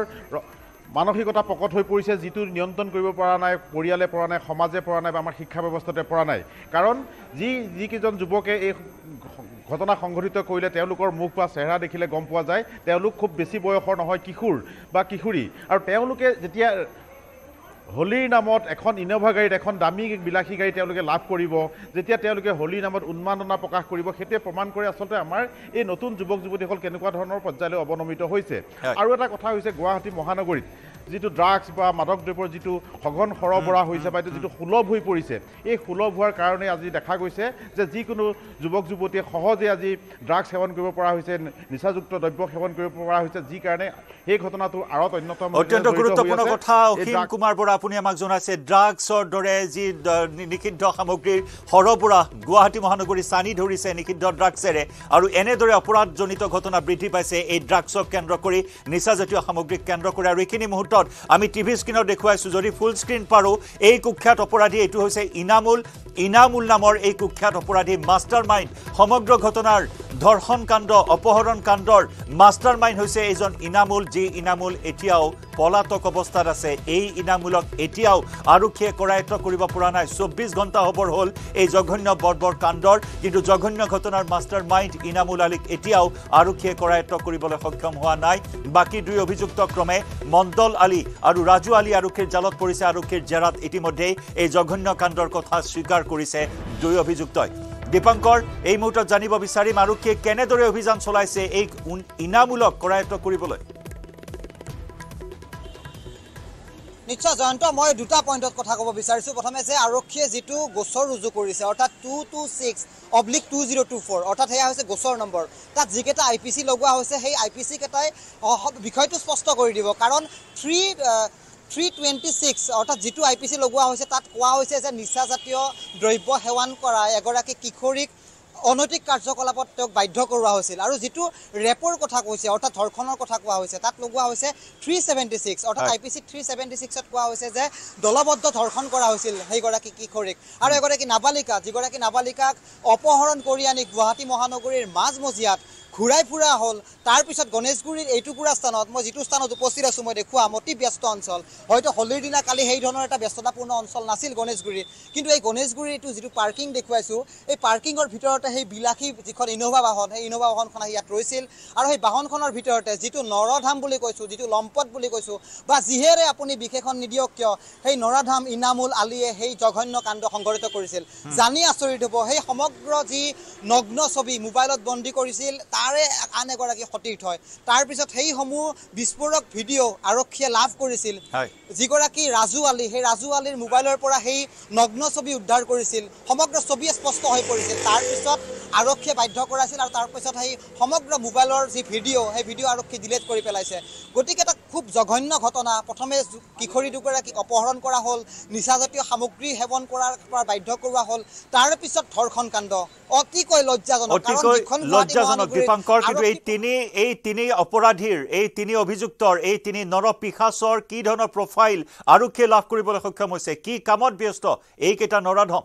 মানসিকতা প্ৰকট হৈ পৰিছে যিটো নিয়ন্ত্ৰণ কৰিব পৰা নাই পৰিয়ালে পৰা নাই সমাজে পৰা নাই বা আমাৰ শিক্ষা ব্যৱস্থাতে পৰা নাই কাৰণ যিকেইজন যুৱকে এই ঘটনা সংঘটিত কৰিলে তেওঁলোকৰ মুখ বা চেহেৰা দেখিলে গম পোৱা যায় তেওঁলোক খুব বেছি বয়সৰ নহয় কিশোৰ বা কিশোৰী আৰু তেওঁলোকে যেতিয়া হোলীৰ নামত এখন ইন'ভা গাড়ীত এখন দামী বিলাসী গাড়ী তেওঁলোকে লাভ কৰিব যেতিয়া তেওঁলোকে হোলীৰ নামত উন্মাদনা প্ৰকাশ কৰিব সেইটোৱে প্ৰমাণ কৰে আচলতে আমাৰ এই নতুন যুৱক যুৱতীসকল কেনেকুৱা ধৰণৰ পৰ্যায়লৈ অৱনমিত হৈছে আৰু এটা কথা হৈছে গুৱাহাটী মহানগৰীত যিটো ড্ৰাগছ বা মাদক দ্ৰব্যৰ যিটো সঘন সৰবৰাহ হৈছে বা এইটো যিটো সুলভ হৈ পৰিছে, এই সুলভ হোৱাৰ কাৰণে আজি দেখা গৈছে যে যিকোনো যুৱক যুৱতীয়ে সহজে আজি ড্ৰাগছ সেৱন কৰিব পৰা হৈছে, নিচাযুক্ত দ্ৰব্য সেৱন কৰিব পৰা হৈছে, যি কাৰণে সেই ঘটনাটোৰ আঁৰত অন্যতম অত্যন্ত গুৰুত্বপূৰ্ণ কথা অসীম কুমাৰ বৰা আপুনি আমাক জনাইছে। ড্ৰাগছৰ দৰে যি নিষিদ্ধ সামগ্ৰীৰ সৰবৰাহ গুৱাহাটী মহানগৰী চানি ধৰিছে নিষিদ্ধ ড্ৰাগছেৰে, আৰু এনেদৰে অপৰাধজনিত ঘটনা বৃদ্ধি পাইছে এই ড্ৰাগছক কেন্দ্ৰ কৰি, নিচাজাতীয় সামগ্ৰীক কেন্দ্ৰ কৰি। আৰু এইখিনি মুহূৰ্তত আমি টিভি স্ক্ৰীণত দেখুৱাইছোঁ, যদি ফুল স্ক্ৰীণ পাৰোঁ, এই কুখ্যাত অপৰাধী এইটো হৈছে ইনামুল নামৰ এই কুখ্যাত অপৰাধী মাষ্টাৰ মাইণ্ড। সমগ্ৰ ঘটনাৰ ধৰ্ষণ কাণ্ড অপহৰণ কাণ্ডৰ মাষ্টাৰ মাইণ্ড হৈছে এইজন ইনামুল, যি ইনামুল এতিয়াও পলাতক অৱস্থাত আছে। এই ইনামুলক এতিয়াও আৰক্ষীয়ে কৰায়ত্ব কৰিব পৰা নাই। 24 ঘণ্টা হ'বৰ হ'ল এই জঘন্য বৰ্বৰ কাণ্ডৰ, কিন্তু জঘন্য ঘটনাৰ মাষ্টাৰ মাইণ্ড ইনামুল আলীক এতিয়াও আৰক্ষীয়ে কৰায়ত্ব কৰিবলৈ সক্ষম হোৱা নাই। বাকী 2 অভিযুক্ত ক্ৰমে মণ্ডল আলী আৰু ৰাজু আলী আৰক্ষীৰ জালত পৰিছে। আৰক্ষীৰ জেৰাত ইতিমধ্যেই এই জঘন্য কাণ্ডৰ কথা স্বীকাৰ কৰিছে 2 অভিযুক্তই। দীপঙ্কৰ, এই মুহূৰ্তত জানিব বিচাৰিম আৰক্ষীয়ে কেনেদৰে অভিযান চলাইছে এই ইনামুলক কৰায়ত্ব কৰিবলৈ। নিশ্চয় জয়ন্ত, মই 2টা পইণ্টত কথা ক'ব বিচাৰিছোঁ। প্ৰথমে যে আৰক্ষীয়ে যিটো গোচৰ ৰুজু কৰিছে, অৰ্থাৎ 226/2024, অৰ্থাৎ সেয়া হৈছে গোচৰ নম্বৰ। তাত যিকেইটা IPC লগোৱা হৈছে, সেই IPC কেইটাই বিষয়টো স্পষ্ট কৰি দিব। কাৰণ 326 অৰ্থাৎ যিটো IPC লগোৱা হৈছে, তাত কোৱা হৈছে যে নিচাজাতীয় দ্ৰব্য সেৱন কৰা এগৰাকী কিশোৰীক অনৈতিক কাৰ্যকলাপত তেওঁক বাধ্য কৰোৱা হৈছিল। আৰু যিটো ৰেপৰ কথা কৈছে, অৰ্থাৎ ধৰ্ষণৰ কথা কোৱা হৈছে, তাত লগোৱা হৈছে 376, অৰ্থাৎ IPC 376ত কোৱা হৈছে যে দলবদ্ধ ধৰ্ষণ কৰা হৈছিল সেইগৰাকী কিশোৰীক। আৰু এগৰাকী নাবালিকা, যিগৰাকী নাবালিকাক অপহৰণ কৰি আনি গুৱাহাটী মহানগৰীৰ মাজমজিয়াত ঘূৰাই ফুৰা হ'ল। তাৰপিছত গণেশগুৰিৰ এইটুকুৰা স্থানত, মই যিটো স্থানত উপস্থিত আছোঁ, মই দেখুৱাম অতি ব্যস্ত অঞ্চল। হয়তো হোলীৰ দিনা কালি সেই ধৰণৰ এটা ব্যস্ততাপূৰ্ণ অঞ্চল নাছিল গণেশগুৰিৰ, কিন্তু এই গণেশগুৰিৰ এইটো যিটো পাৰ্কিং দেখুৱাইছোঁ, এই পাৰ্কিঙৰ ভিতৰতে সেই বিলাসী যিখন ইন'ভা বাহন, সেই ইন'ভা বাহনখন আহি ইয়াত ৰৈছিল। আৰু সেই বাহনখনৰ ভিতৰতে যিটো নৰধাম বুলি কৈছোঁ, যিটো লম্পট বুলি কৈছোঁ, বা যিহেৰে আপুনি বিশেষণ নিদিয়ক কিয়, সেই নৰধাম ইনামুল আলীয়ে সেই জঘন্য কাণ্ড সংঘটিত কৰিছিল। জানি আচৰিত হ'ব, সেই সমগ্ৰ যি নগ্ন ছবি মোবাইলত বন্দী কৰিছিল, তাৰে আন এগৰাকী সতীৰ্থ হয়। তাৰপিছত সেইসমূহ বিস্ফোৰক ভিডিঅ' আৰক্ষীয়ে লাভ কৰিছিল। যিগৰাকী ৰাজু আলী, সেই ৰাজু আলীৰ মোবাইলৰ পৰা সেই নগ্ন ছবি উদ্ধাৰ কৰিছিল। সমগ্ৰ ছবি স্পষ্ট হৈ পৰিছিল। তাৰপিছত আৰক্ষীয়ে বাধ্য কৰাইছিল, আৰু তাৰপিছত সেই সমগ্ৰ মোবাইলৰ যি ভিডিঅ', সেই ভিডিঅ' আৰক্ষী ডিলিট কৰি পেলাইছে। গতিকে এটা খুব জঘন্য ঘটনা। প্ৰথমে কিশোৰী দুগৰাকীক অপহৰণ কৰা হ'ল, নিচাজাতীয় সামগ্ৰী সেৱন কৰাৰ পৰা বাধ্য কৰোৱা হ'ল, তাৰপিছত ধৰ্ষণ কাণ্ড। অতিকৈ লজ্জাজনক। দীপঙ্কৰ, কিন্তু এই তিনি অপৰাধীৰ, এই 3 অভিযুক্তৰ, এই 3 নৰপিশাচৰ কি ধৰণৰ প্ৰফাইল আৰক্ষীয়ে লাভ কৰিবলৈ সক্ষম হৈছে? কি কামত ব্যস্ত এইকেইটা নৰাধম?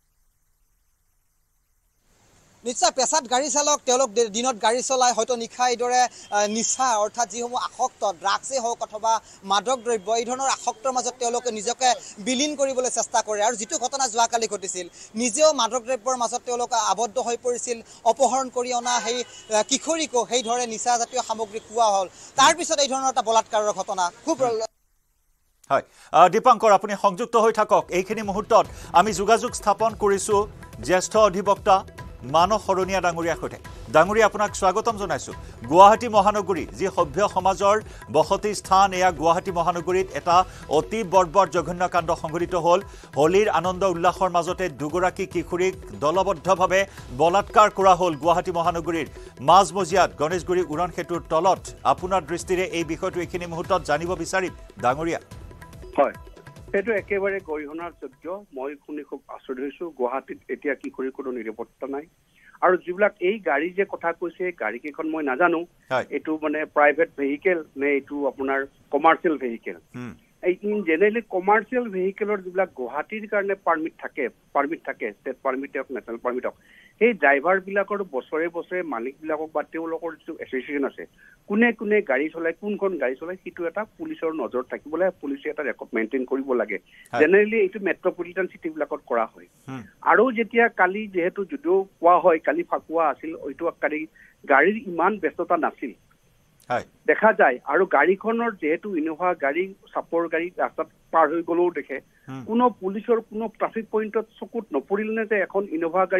নিশ্চয় পেছাত গাড়ী চালক, তেওঁলোক দিনত গাড়ী চলাই, হয়তো নিশা এইদৰে নিচা অৰ্থাৎ যিসমূহ আসক্ত, ড্ৰাগছেই হওক অথবা মাদক দ্ৰব্য, এই ধৰণৰ আসক্তৰ মাজত তেওঁলোকে নিজকে বিলীন কৰিবলৈ চেষ্টা কৰে। আৰু যিটো ঘটনা যোৱাকালি ঘটিছিল, নিজেও মাদক দ্ৰব্যৰ মাজত তেওঁলোক আবদ্ধ হৈ পৰিছিল। অপহৰণ কৰি অনা সেই কিশোৰীকো সেইদৰে নিচাজাতীয় সামগ্ৰী খোৱা হ'ল। তাৰপিছত এই ধৰণৰ এটা বলাৎকাৰৰ ঘটনা খুব। হয় দীপঙ্কৰ, আপুনি সংযুক্ত হৈ থাকক। এইখিনি মুহূৰ্তত আমি যোগাযোগ স্থাপন কৰিছোঁ জ্যেষ্ঠ অধিবক্তা মানস শৰণীয়া ডাঙৰীয়াৰ সৈতে। ডাঙৰীয়া, আপোনাক স্বাগতম জনাইছোঁ। গুৱাহাটী মহানগৰী যি সভ্য সমাজৰ বসতি স্থান, এয়া গুৱাহাটী মহানগৰীত এটা অতি বৰ্বৰ জঘন্য কাণ্ড সংঘটিত হ'ল। হোলীৰ আনন্দ উল্লাসৰ মাজতে 2গৰাকী কিশোৰীক দলবদ্ধভাৱে বলাৎকাৰ কৰা হ'ল গুৱাহাটী মহানগৰীৰ মাজমজিয়াত গণেশগুৰি উৰণ সেতুৰ তলত। আপোনাৰ দৃষ্টিৰে এই বিষয়টো এইখিনি মুহূৰ্তত জানিব বিচাৰিম ডাঙৰীয়া। হয়, সেইটো একেবাৰে গৰিহণাৰ যোগ্য। মই শুনি খুব আচৰিত হৈছোঁ। গুৱাহাটীত এতিয়া কিশোৰীৰ কোনো নিৰাপত্তা নাই। আৰু যিবিলাক এই গাড়ী যে কথা কৈছে, গাড়ী কেইখন মই নাজানো, এইটো মানে প্ৰাইভেট ভেহিকেল নে এইটো আপোনাৰ commercial vehicle. In generally commercial ভেহিকেলৰ যিবিলাক গুৱাহাটীৰ কাৰণে পাৰ্মিট থাকে, ষ্টেট পাৰ্মিট হওক, নেশ্যনেল পাৰ্মিট হওক, সেই ড্ৰাইভাৰবিলাকৰ বছৰে বছৰে মালিকবিলাকক বা তেওঁলোকৰ যিটো এছ'চিয়েশ্যন আছে, কোনে কোনে গাড়ী চলায়, কোনখন গাড়ী চলায়, সেইটো এটা পুলিচৰ নজৰ থাকিব লাগে। পুলিচে এটা ৰেকৰ্ড মেইনটেইন কৰিব লাগে। জেনেৰেলি এইটো মেট্ৰপলিটান চিটিবিলাকত কৰা হয়। আৰু যেতিয়া কালি যিহেতু যদিও কোৱা হয় কালি ফাকুৱা আছিল, হয়তো কালি গাড়ীৰ ইমান ব্যস্ততা নাছিল দেখা যায়। আৰু গাড়ীখনৰ যিহেতু ইন'ভা গাড়ী, চাপৰ গাড়ী ৰাস্তাত পাৰ হৈ গ'লেও দেখে, কোনো পুলিচৰ কোনো ট্ৰাফিক পইণ্টত চকুত নপৰিল নে যে এখন ইন'ভা গাড়ীত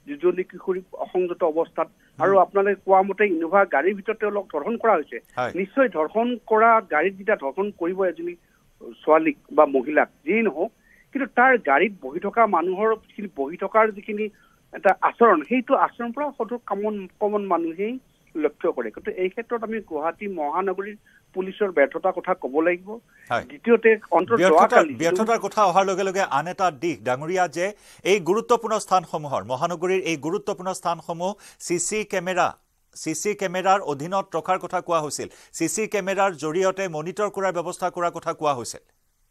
দুজনী কিশোৰীক অসংযত অৱস্থাত আৰু আপোনালোকে কোৱা মতে ইনোভা গাড়ীৰ ভিতৰত তেওঁলোক ধৰ্ষণ কৰা হৈছে নিশ্চয় ধৰ্ষণ কৰা গাড়ীত যেতিয়া ধৰ্ষণ কৰিব এজনী ছোৱালীক বা মহিলাক যিয়ে নহওক কিন্তু তাৰ গাড়ীত বহি থকা মানুহৰ যিখিনি বহি থকাৰ যিখিনি এটা আচৰণ সেইটো আচৰণৰ পৰা সদৌ কমন মানুহেই লক্ষ্য কৰে কিন্তু এই ক্ষেত্ৰত আমি গুৱাহাটী মহানগৰীৰ পুলিচৰ ব্যৰ্থতাৰ কথা ক'ব লাগিব দ্বিতীয়তে ব্যৰ্থতাৰ কথা অহাৰ লগে লগে আন এটা দিশ ডাঙৰীয়া যে এই গুৰুত্বপূৰ্ণ স্থানসমূহৰ মহানগৰীৰ এই গুৰুত্বপূৰ্ণ স্থানসমূহ চিচি কেমেৰাৰ অধীনত ৰখাৰ কথা কোৱা হৈছিল চিচি কেমেৰাৰ জৰিয়তে মনিটৰ কৰাৰ ব্যৱস্থা কৰাৰ কথা কোৱা হৈছিল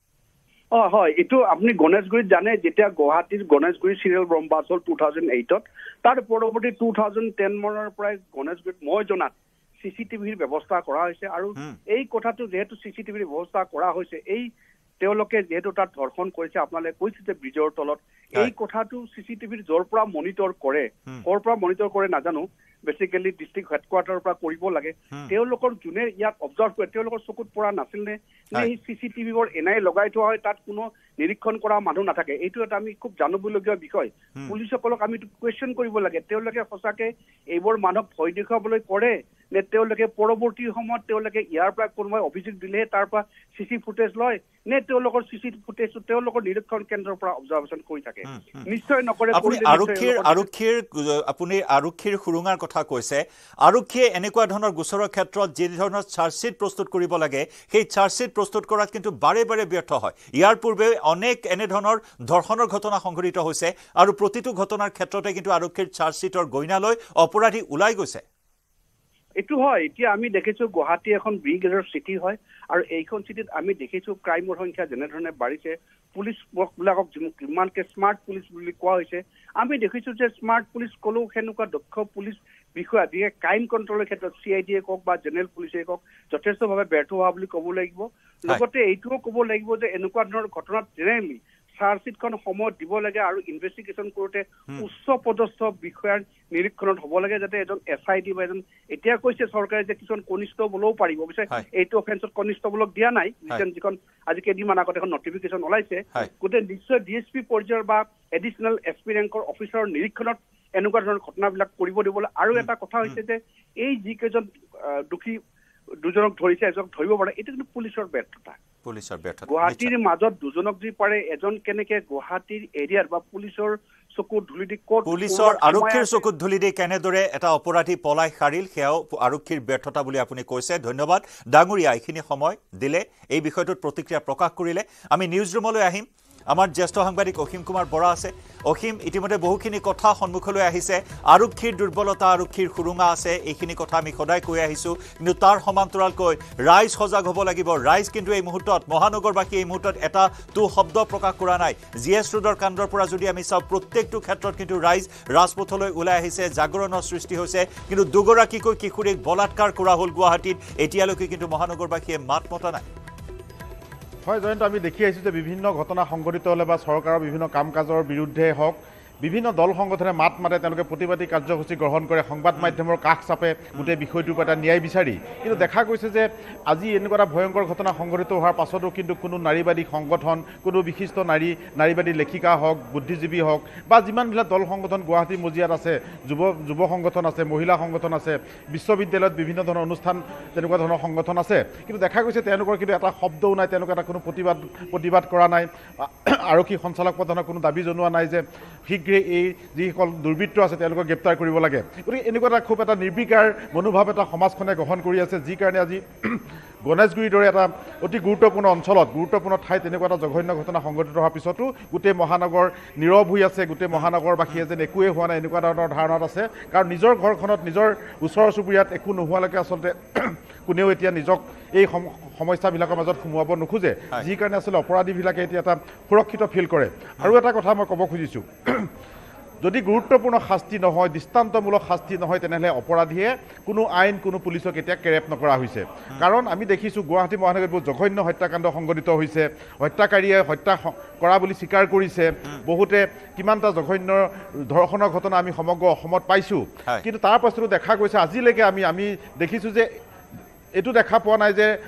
হয় এইটো আপুনি গণেশগুৰিত জানে যেতিয়া গুৱাহাটীৰ গণেশগুৰি চিৰিয়েল ব্ৰহ্মবাছ হ'ল 2008ত তাৰ পৰৱৰ্তী 2010 মানৰ পৰাই গণেশগুৰিত মই জনাত চিচিটিভিৰ ব্যৱস্থা কৰা হৈছে আৰু এই কথাটো যেহেতু চিচিটিভিৰ ব্যৱস্থা কৰা হৈছে এই তেওঁলোকে যেহেতু তাত ধৰ্ষণ কৰিছে আপোনালোকে কৈছে যে ব্ৰিজৰ তলত এই কথাটো চিচিটিভিৰ য'ৰ পৰা মনিটৰ কৰে ক'ৰ পৰা মনিটৰ কৰে নাজানো বেসিক্যালি ডিস্ট্রিক্ট হেডকোয়ার্টাৰৰ পৰা কৰিব লাগে তেওঁলোকৰ যোনে ইয়াত অবজাৰ্ভ কৰে তেওঁলোকৰ চকুত পৰা নাছিল নে এই চিচিটিভিৰ এনাই লগাই থোৱা হয় তাত কোনো নিৰীক্ষণ কৰা মানুহ নাথাকে এইটো এটা আমি খুব জানিবলগীয়া বিষয় পুলিচসকলক আমি কোৱেশ্চন কৰিব লাগে তেওঁলোকে সঁচাকে এইবোৰ মানুহক ভয় দেখুৱাবলৈ কৰে নে তেওঁলোকে পৰৱৰ্তী সময়ত তেওঁলোকে ইয়াৰ পৰা কোনোবাই অভিযোগ দিলে তাৰ পৰা চিচি ফুটেজ লয় নে তেওঁলোকৰ চিচি ফুটেজ তেওঁলোকৰ নিৰীক্ষণ কেন্দ্ৰৰ পৰা অবজাৰভেশ্যন কৰি থাকে নিশ্চয় নকৰে আপুনি আৰক্ষীৰ সুৰুঙাৰ কথা কৈছে আৰক্ষীয়ে এনেকুৱা ধৰণৰ গোচৰৰ ক্ষেত্ৰত যে ধৰণৰ চাৰ্জশিট প্ৰস্তুত কৰিব লাগে সেই চাৰ্জশিট প্ৰস্তুত কৰাত কিন্তু বাৰে বাৰে ব্যৰ্থ হয় ইয়াৰ পূৰ্বে অনেক এনে ধৰণৰ ধৰ্ষণৰ ঘটনা সংঘটিত হৈছে আৰু প্ৰতিটো ঘটনাৰ ক্ষেত্ৰতে কিন্তু আৰক্ষীৰ চাৰ্জশিটৰ গইনালৈ অপৰাধী ওলাই গৈছে এইটো হয় এতিয়া আমি দেখিছো গুৱাহাটী এখন ব্ৰিগেডৰ সিটি হয় আৰু এইখন সিটিত আমি দেখিছো ক্ৰাইমৰ সংখ্যা যেনে ধৰণে বাঢ়িছে পুলিচ বিলাকক কিমানকে স্মাৰ্ট পুলিচ বুলি কোৱা হৈছে আমি দেখিছো যে স্মাৰ্ট পুলিচ কলো সেনেকুৱা দক্ষ পুলিচ বিষয়া দিয়ে ক্ৰাইম কন্ট্ৰলৰ ক্ষেত্ৰত সিআইডিয়ে কক বা জেনেৰেল পুলিচে কক যথেষ্টভাৱে ব্যৰ্থ হোৱা বুলি ক'ব লাগিব লগতে এইটোও ক'ব লাগিব যে এনেকুৱা ধৰণৰ ঘটনাত জেনেৰেলি চাৰ্জশিটখন সময়ত দিব লাগে আৰু ইনভেষ্টিগেশ্যন কৰোঁতে উচ্চ পদস্থ বিষয়াৰ নিৰীক্ষণত হ'ব লাগে যাতে এজন এছআইডি বা এজন এতিয়া কৈছে চৰকাৰে যে কিছুমান কনিষ্টবলও পাৰিব অৱশ্যে এইটো অফেন্সত কনিষ্টবলক দিয়া নাই যিখন আজি কেইদিনমান আগত এখন নটিফিকেশ্যন ওলাইছে গোটেই নিশ্চয় ডিএছপি পৰ্যায়ৰ বা এডিচনেল এছপি ৰেংকৰ অফিচাৰৰ নিৰীক্ষণত এনেকুৱা ধৰণৰ ঘটনাবিলাক কৰিব দিবলৈ আৰু এটা কথা হৈছে যে এই যিকেইজন দোষী দুজনক ধৰিছে এজনক ধৰিব পাৰে এইটো কিন্তু পুলিচৰ ব্যৰ্থতা গুৱাহাটীৰ মাজত দুজনক যি পাৰে এজন কেনেকে গুৱাহাটীৰ এৰিয়াৰ বা পুলিচৰ চকুত ধুলি দি পুলিচৰ আৰক্ষীৰ চকুত ধুলি দি কেনেদৰে এটা অপৰাধী পলাই সাৰিল সেয়াও আৰক্ষীৰ ব্যৰ্থতা বুলি আপুনি কৈছে ধন্যবাদ ডাঙৰীয়া এইখিনি সময় দিলে এই বিষয়টোত প্ৰতিক্ৰিয়া প্ৰকাশ কৰিলে আমি নিউজ ৰুমলৈ আহিম আমাৰ জ্যেষ্ঠ সাংবাদিক অসীম কুমাৰ বৰা আছে অসীম ইতিমধ্যে বহুখিনি কথা সন্মুখলৈ আহিছে আৰক্ষীৰ দুৰ্বলতা আৰক্ষীৰ সুৰুঙা আছে এইখিনি কথা আমি সদায় কৈ আহিছোঁ কিন্তু তাৰ সমান্তৰালকৈ ৰাইজ সজাগ হ'ব লাগিব ৰাইজ কিন্তু এই মুহূৰ্তত মহানগৰবাসী এই মুহূৰ্তত এটা শব্দ প্ৰকাশ কৰা নাই জিএছ ৰোডৰ কাণ্ডৰ পৰা যদি আমি চাওঁ প্ৰত্যেকটো ক্ষেত্ৰত কিন্তু ৰাইজ ৰাজপথলৈ ওলাই আহিছে জাগৰণৰ সৃষ্টি হৈছে কিন্তু দুগৰাকীকৈ কিশোৰীক বলাৎকাৰ কৰা হ'ল গুৱাহাটীত এতিয়ালৈকে কিন্তু মহানগৰবাসীয়ে মাত মতা নাই হয় জয়ন্ত আমি দেখি আহিছোঁ যে বিভিন্ন ঘটনা সংঘটিত হ'লে বা চৰকাৰৰ বিভিন্ন কাম কাজৰ বিৰুদ্ধে হওক বিভিন্ন দল সংগঠনে মাত মাতে তেওঁলোকে প্ৰতিবাদী কাৰ্যসূচী গ্ৰহণ কৰে সংবাদ মাধ্যমৰ কাষ চাপে গোটেই বিষয়টোৰ এটা ন্যায় বিচাৰি কিন্তু দেখা গৈছে যে আজি এনেকুৱা এটা ভয়ংকৰ ঘটনা সংঘটিত হোৱাৰ পাছতো কিন্তু কোনো নাৰীবাদী সংগঠন কোনো বিশিষ্ট নাৰীবাদী লেখিকা হওক বুদ্ধিজীৱী হওক বা যিমানবিলাক দল সংগঠন গুৱাহাটীৰ মজিয়াত আছে যুৱ সংগঠন আছে মহিলা সংগঠন আছে বিশ্ববিদ্যালয়ত বিভিন্ন ধৰণৰ অনুষ্ঠান তেনেকুৱা ধৰণৰ সংগঠন আছে কিন্তু দেখা গৈছে তেওঁলোকৰ কিন্তু এটা শব্দও নাই তেওঁলোকে এটা কোনো প্ৰতিবাদ কৰা নাই আৰক্ষী সঞ্চালক প্ৰধানৰ কোনো দাবী জনোৱা নাই যে শীঘ্ৰে এই যিসকল দুৰ্বৃত্ত আছে তেওঁলোকক গ্ৰেপ্তাৰ কৰিব লাগে গতিকে এনেকুৱা এটা খুব এটা নিৰ্বিকাৰ মনোভাৱ এটা সমাজখনে গ্ৰহণ কৰি আছে যি কাৰণে আজি গণেশগুৰিৰ দৰে এটা অতি গুৰুত্বপূৰ্ণ অঞ্চলত গুৰুত্বপূৰ্ণ ঠাইত তেনেকুৱা এটা জঘন্য ঘটনা সংঘটিত হোৱাৰ পিছতো গোটেই মহানগৰ নীৰৱ হৈ আছে গোটেই মহানগৰবাসীয়ে যেন একোৱেই হোৱা নাই এনেকুৱা ধৰণৰ ধাৰণাত আছে কাৰণ নিজৰ ঘৰখনত নিজৰ ওচৰ চুবুৰীয়াত একো নোহোৱালৈকে আচলতে কোনেও এতিয়া নিজক এই সমস্যাবিলাকৰ মাজত সোমোৱাব নোখোজে যি কাৰণে আচলতে অপৰাধীবিলাকে এতিয়া এটা সুৰক্ষিত ফিল কৰে আৰু এটা কথা মই ক'ব খুজিছোঁ যদি গুৰুত্বপূৰ্ণ শাস্তি নহয় দৃষ্টান্তমূলক শাস্তি নহয় তেনেহ'লে অপৰাধীয়ে কোনো আইন কোনো পুলিচক এতিয়া কেৰেপ নকৰা হৈছে কাৰণ আমি দেখিছোঁ গুৱাহাটী মহানগৰীত বহুত জঘন্য হত্যাকাণ্ড সংঘটিত হৈছে হত্যাকাৰীয়ে হত্যা কৰা বুলি স্বীকাৰ কৰিছে বহুতে কিমানটা জঘন্য ধৰ্ষণৰ ঘটনা আমি সমগ্ৰ অসমত পাইছোঁ কিন্তু তাৰ পাছতো দেখা গৈছে আজিলৈকে আমি দেখিছোঁ যে এইটো দেখা পোৱা নাই যে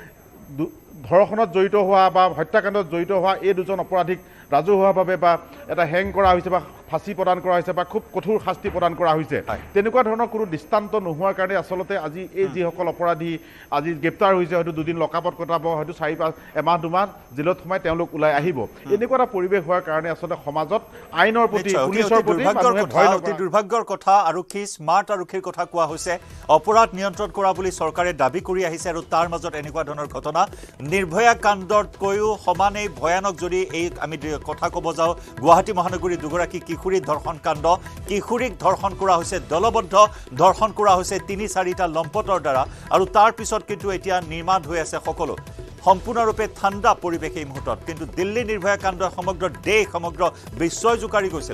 ধৰ্ষণত জড়িত হোৱা বা হত্যাকাণ্ডত জড়িত হোৱা এই দুজন অপৰাধীক ৰাজহুৱাভাৱে বা এটা হেং কৰা হৈছে বা ফাঁচি প্ৰদান কৰা হৈছে বা খুব কঠোৰ শাস্তি প্ৰদান কৰা হৈছে তেনেকুৱা ধৰণৰ কোনো দৃষ্টান্ত নোহোৱাৰ কাৰণে আচলতে আজি এই যিসকল অপৰাধী আজি গ্ৰেপ্তাৰ হৈছে হয়তো 2 দিন লকআপত কটাব হয়তো 4-5 এমাহ 2 মাহ জেলত সোমাই তেওঁলোক ওলাই আহিব এনেকুৱা এটা পৰিৱেশ হোৱাৰ কাৰণে আচলতে সমাজত আইনৰ প্ৰতি পুলিচৰ প্ৰতি অতি দুৰ্ভাগ্যৰ কথা আৰক্ষী স্মাৰ্ট আৰক্ষীৰ কথা কোৱা হৈছে অপৰাধ নিয়ন্ত্ৰণ কৰা বুলি চৰকাৰে দাবী কৰি আহিছে আৰু তাৰ মাজত এনেকুৱা ধৰণৰ ঘটনা নিৰ্ভয়া কাণ্ডতকৈও সমানেই ভয়ানক যদি এই আমি কথা ক'ব যাওঁ গুৱাহাটী মহানগৰীৰ দুগৰাকী কিশোৰী ধৰ্ষণ কাণ্ড কিশোৰীক ধৰ্ষণ কৰা হৈছে দলবদ্ধ ধৰ্ষণ কৰা হৈছে 3-4টা লম্পটৰ দ্বাৰা আৰু তাৰ পিছত কিন্তু এতিয়া নিৰ্মাণ হৈ আছে সকলো সম্পূৰ্ণৰূপে ঠাণ্ডা পৰিৱেশ এই মুহূৰ্তত কিন্তু দিল্লী নিৰ্ভয়া কাণ্ড সমগ্ৰ দেশ সমগ্ৰ বিশ্বই জোকাৰি গৈছিল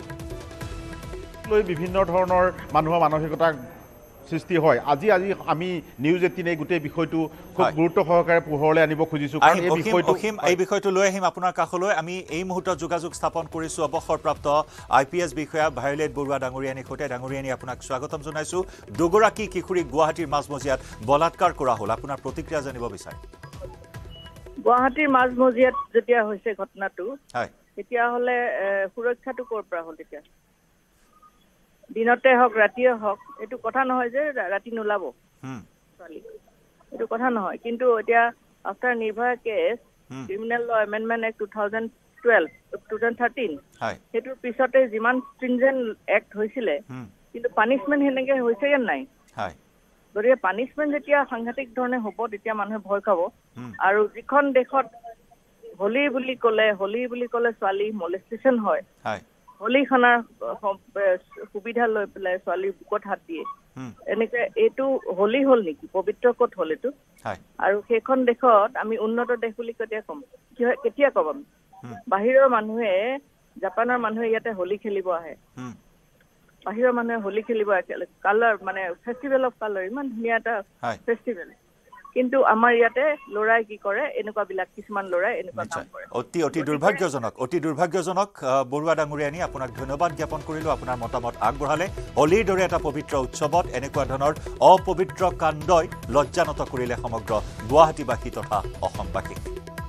বিভিন্ন ধৰণৰ মানুহৰ মানসিকতা সৃষ্টি হয় আজি আমি নিউজ 18 এই গোটেই বিষয়টো খুব গুৰুত্ব সহকাৰে পোহৰলৈ আনিব খুজিছো কাৰণ এই বিষয়টো লৈ আহিম আপোনাৰ কাষলৈ আমি এই মুহূৰ্তত যোগাযোগ স্থাপন কৰিছো অৱসৰপ্ৰাপ্ত IPS বিষয়া ভায়োলেট বৰুৱা ডাঙৰীয়ানীৰ সৈতে ডাঙৰীয়ানী আপোনাক স্বাগতম জনাইছো দুগৰাকী কিশোৰী গুৱাহাটীৰ মাজমজিয়াত বলাৎকাৰ কৰা হ'ল আপোনাৰ প্ৰতিক্ৰিয়া জানিব বিচাৰে গুৱাহাটীৰ মাজমজিয়াত যেতিয়া হৈছে ঘটনাটো তেতিয়া হলে সুৰক্ষাটো ক'ৰ পৰা হ'ল তেতিয়া দিনতে হওক ৰাতিয়ে হওক এইটো কথা নহয় যে ৰাতি নোলাব এইটো কথা নহয় কিন্তু এতিয়া after Nirbhaya case criminal law amendment act 2013 সেইটোৰ পিছতে যিমান ষ্ট্ৰিনজেণ্ট এক্ট হৈছিলে কিন্তু পানিছমেণ্ট সেনেকে হৈছে নে নাই গতিকে পানিছমেণ্ট যেতিয়া সাংঘাতিক ধৰণে হ'ব তেতিয়া মানুহে ভয় খাব আৰু যিখন দেশত হোলী বুলি ক'লে ছোৱালী মলেষ্টেশ্যন হয় হোলীখনৰ সুবিধা লৈ পেলাই ছোৱালীৰ বুকত হাত দিয়ে এনেকে এইটো হোলী হ'ল নেকি পবিত্ৰ ক'ত হ'ল এইটো আৰু সেইখন দেশত আমি উন্নত দেশ বুলি কেতিয়া ক'ম আমি বাহিৰৰ মানুহে জাপানৰ মানুহে ইয়াতে হোলী খেলিব আহে বাহিৰৰ মানুহে হোলী খেলিব কালাৰ মানে ফেষ্টিভেল অফ কালাৰ ইমান ধুনীয়া এটা ফেষ্টিভেল কিন্তু আমাৰ ইয়াতে লৰাই কি কৰে এনেকুৱা বিলাক কিছুমান লৰাই এনেকুৱা কাম কৰে অতি দুৰ্ভাগ্যজনক বৰুৱা ডাঙৰীয়ানী আপোনাক ধন্যবাদ জ্ঞাপন কৰিলো আপোনাৰ মতামত আগবঢ়ালে হোলীৰ দৰে এটা পবিত্ৰ উৎসৱত এনেকুৱা ধৰণৰ অপবিত্ৰ কাণ্ডই লজ্জানত কৰিলে সমগ্ৰ গুৱাহাটীবাসী তথা অসমবাসীক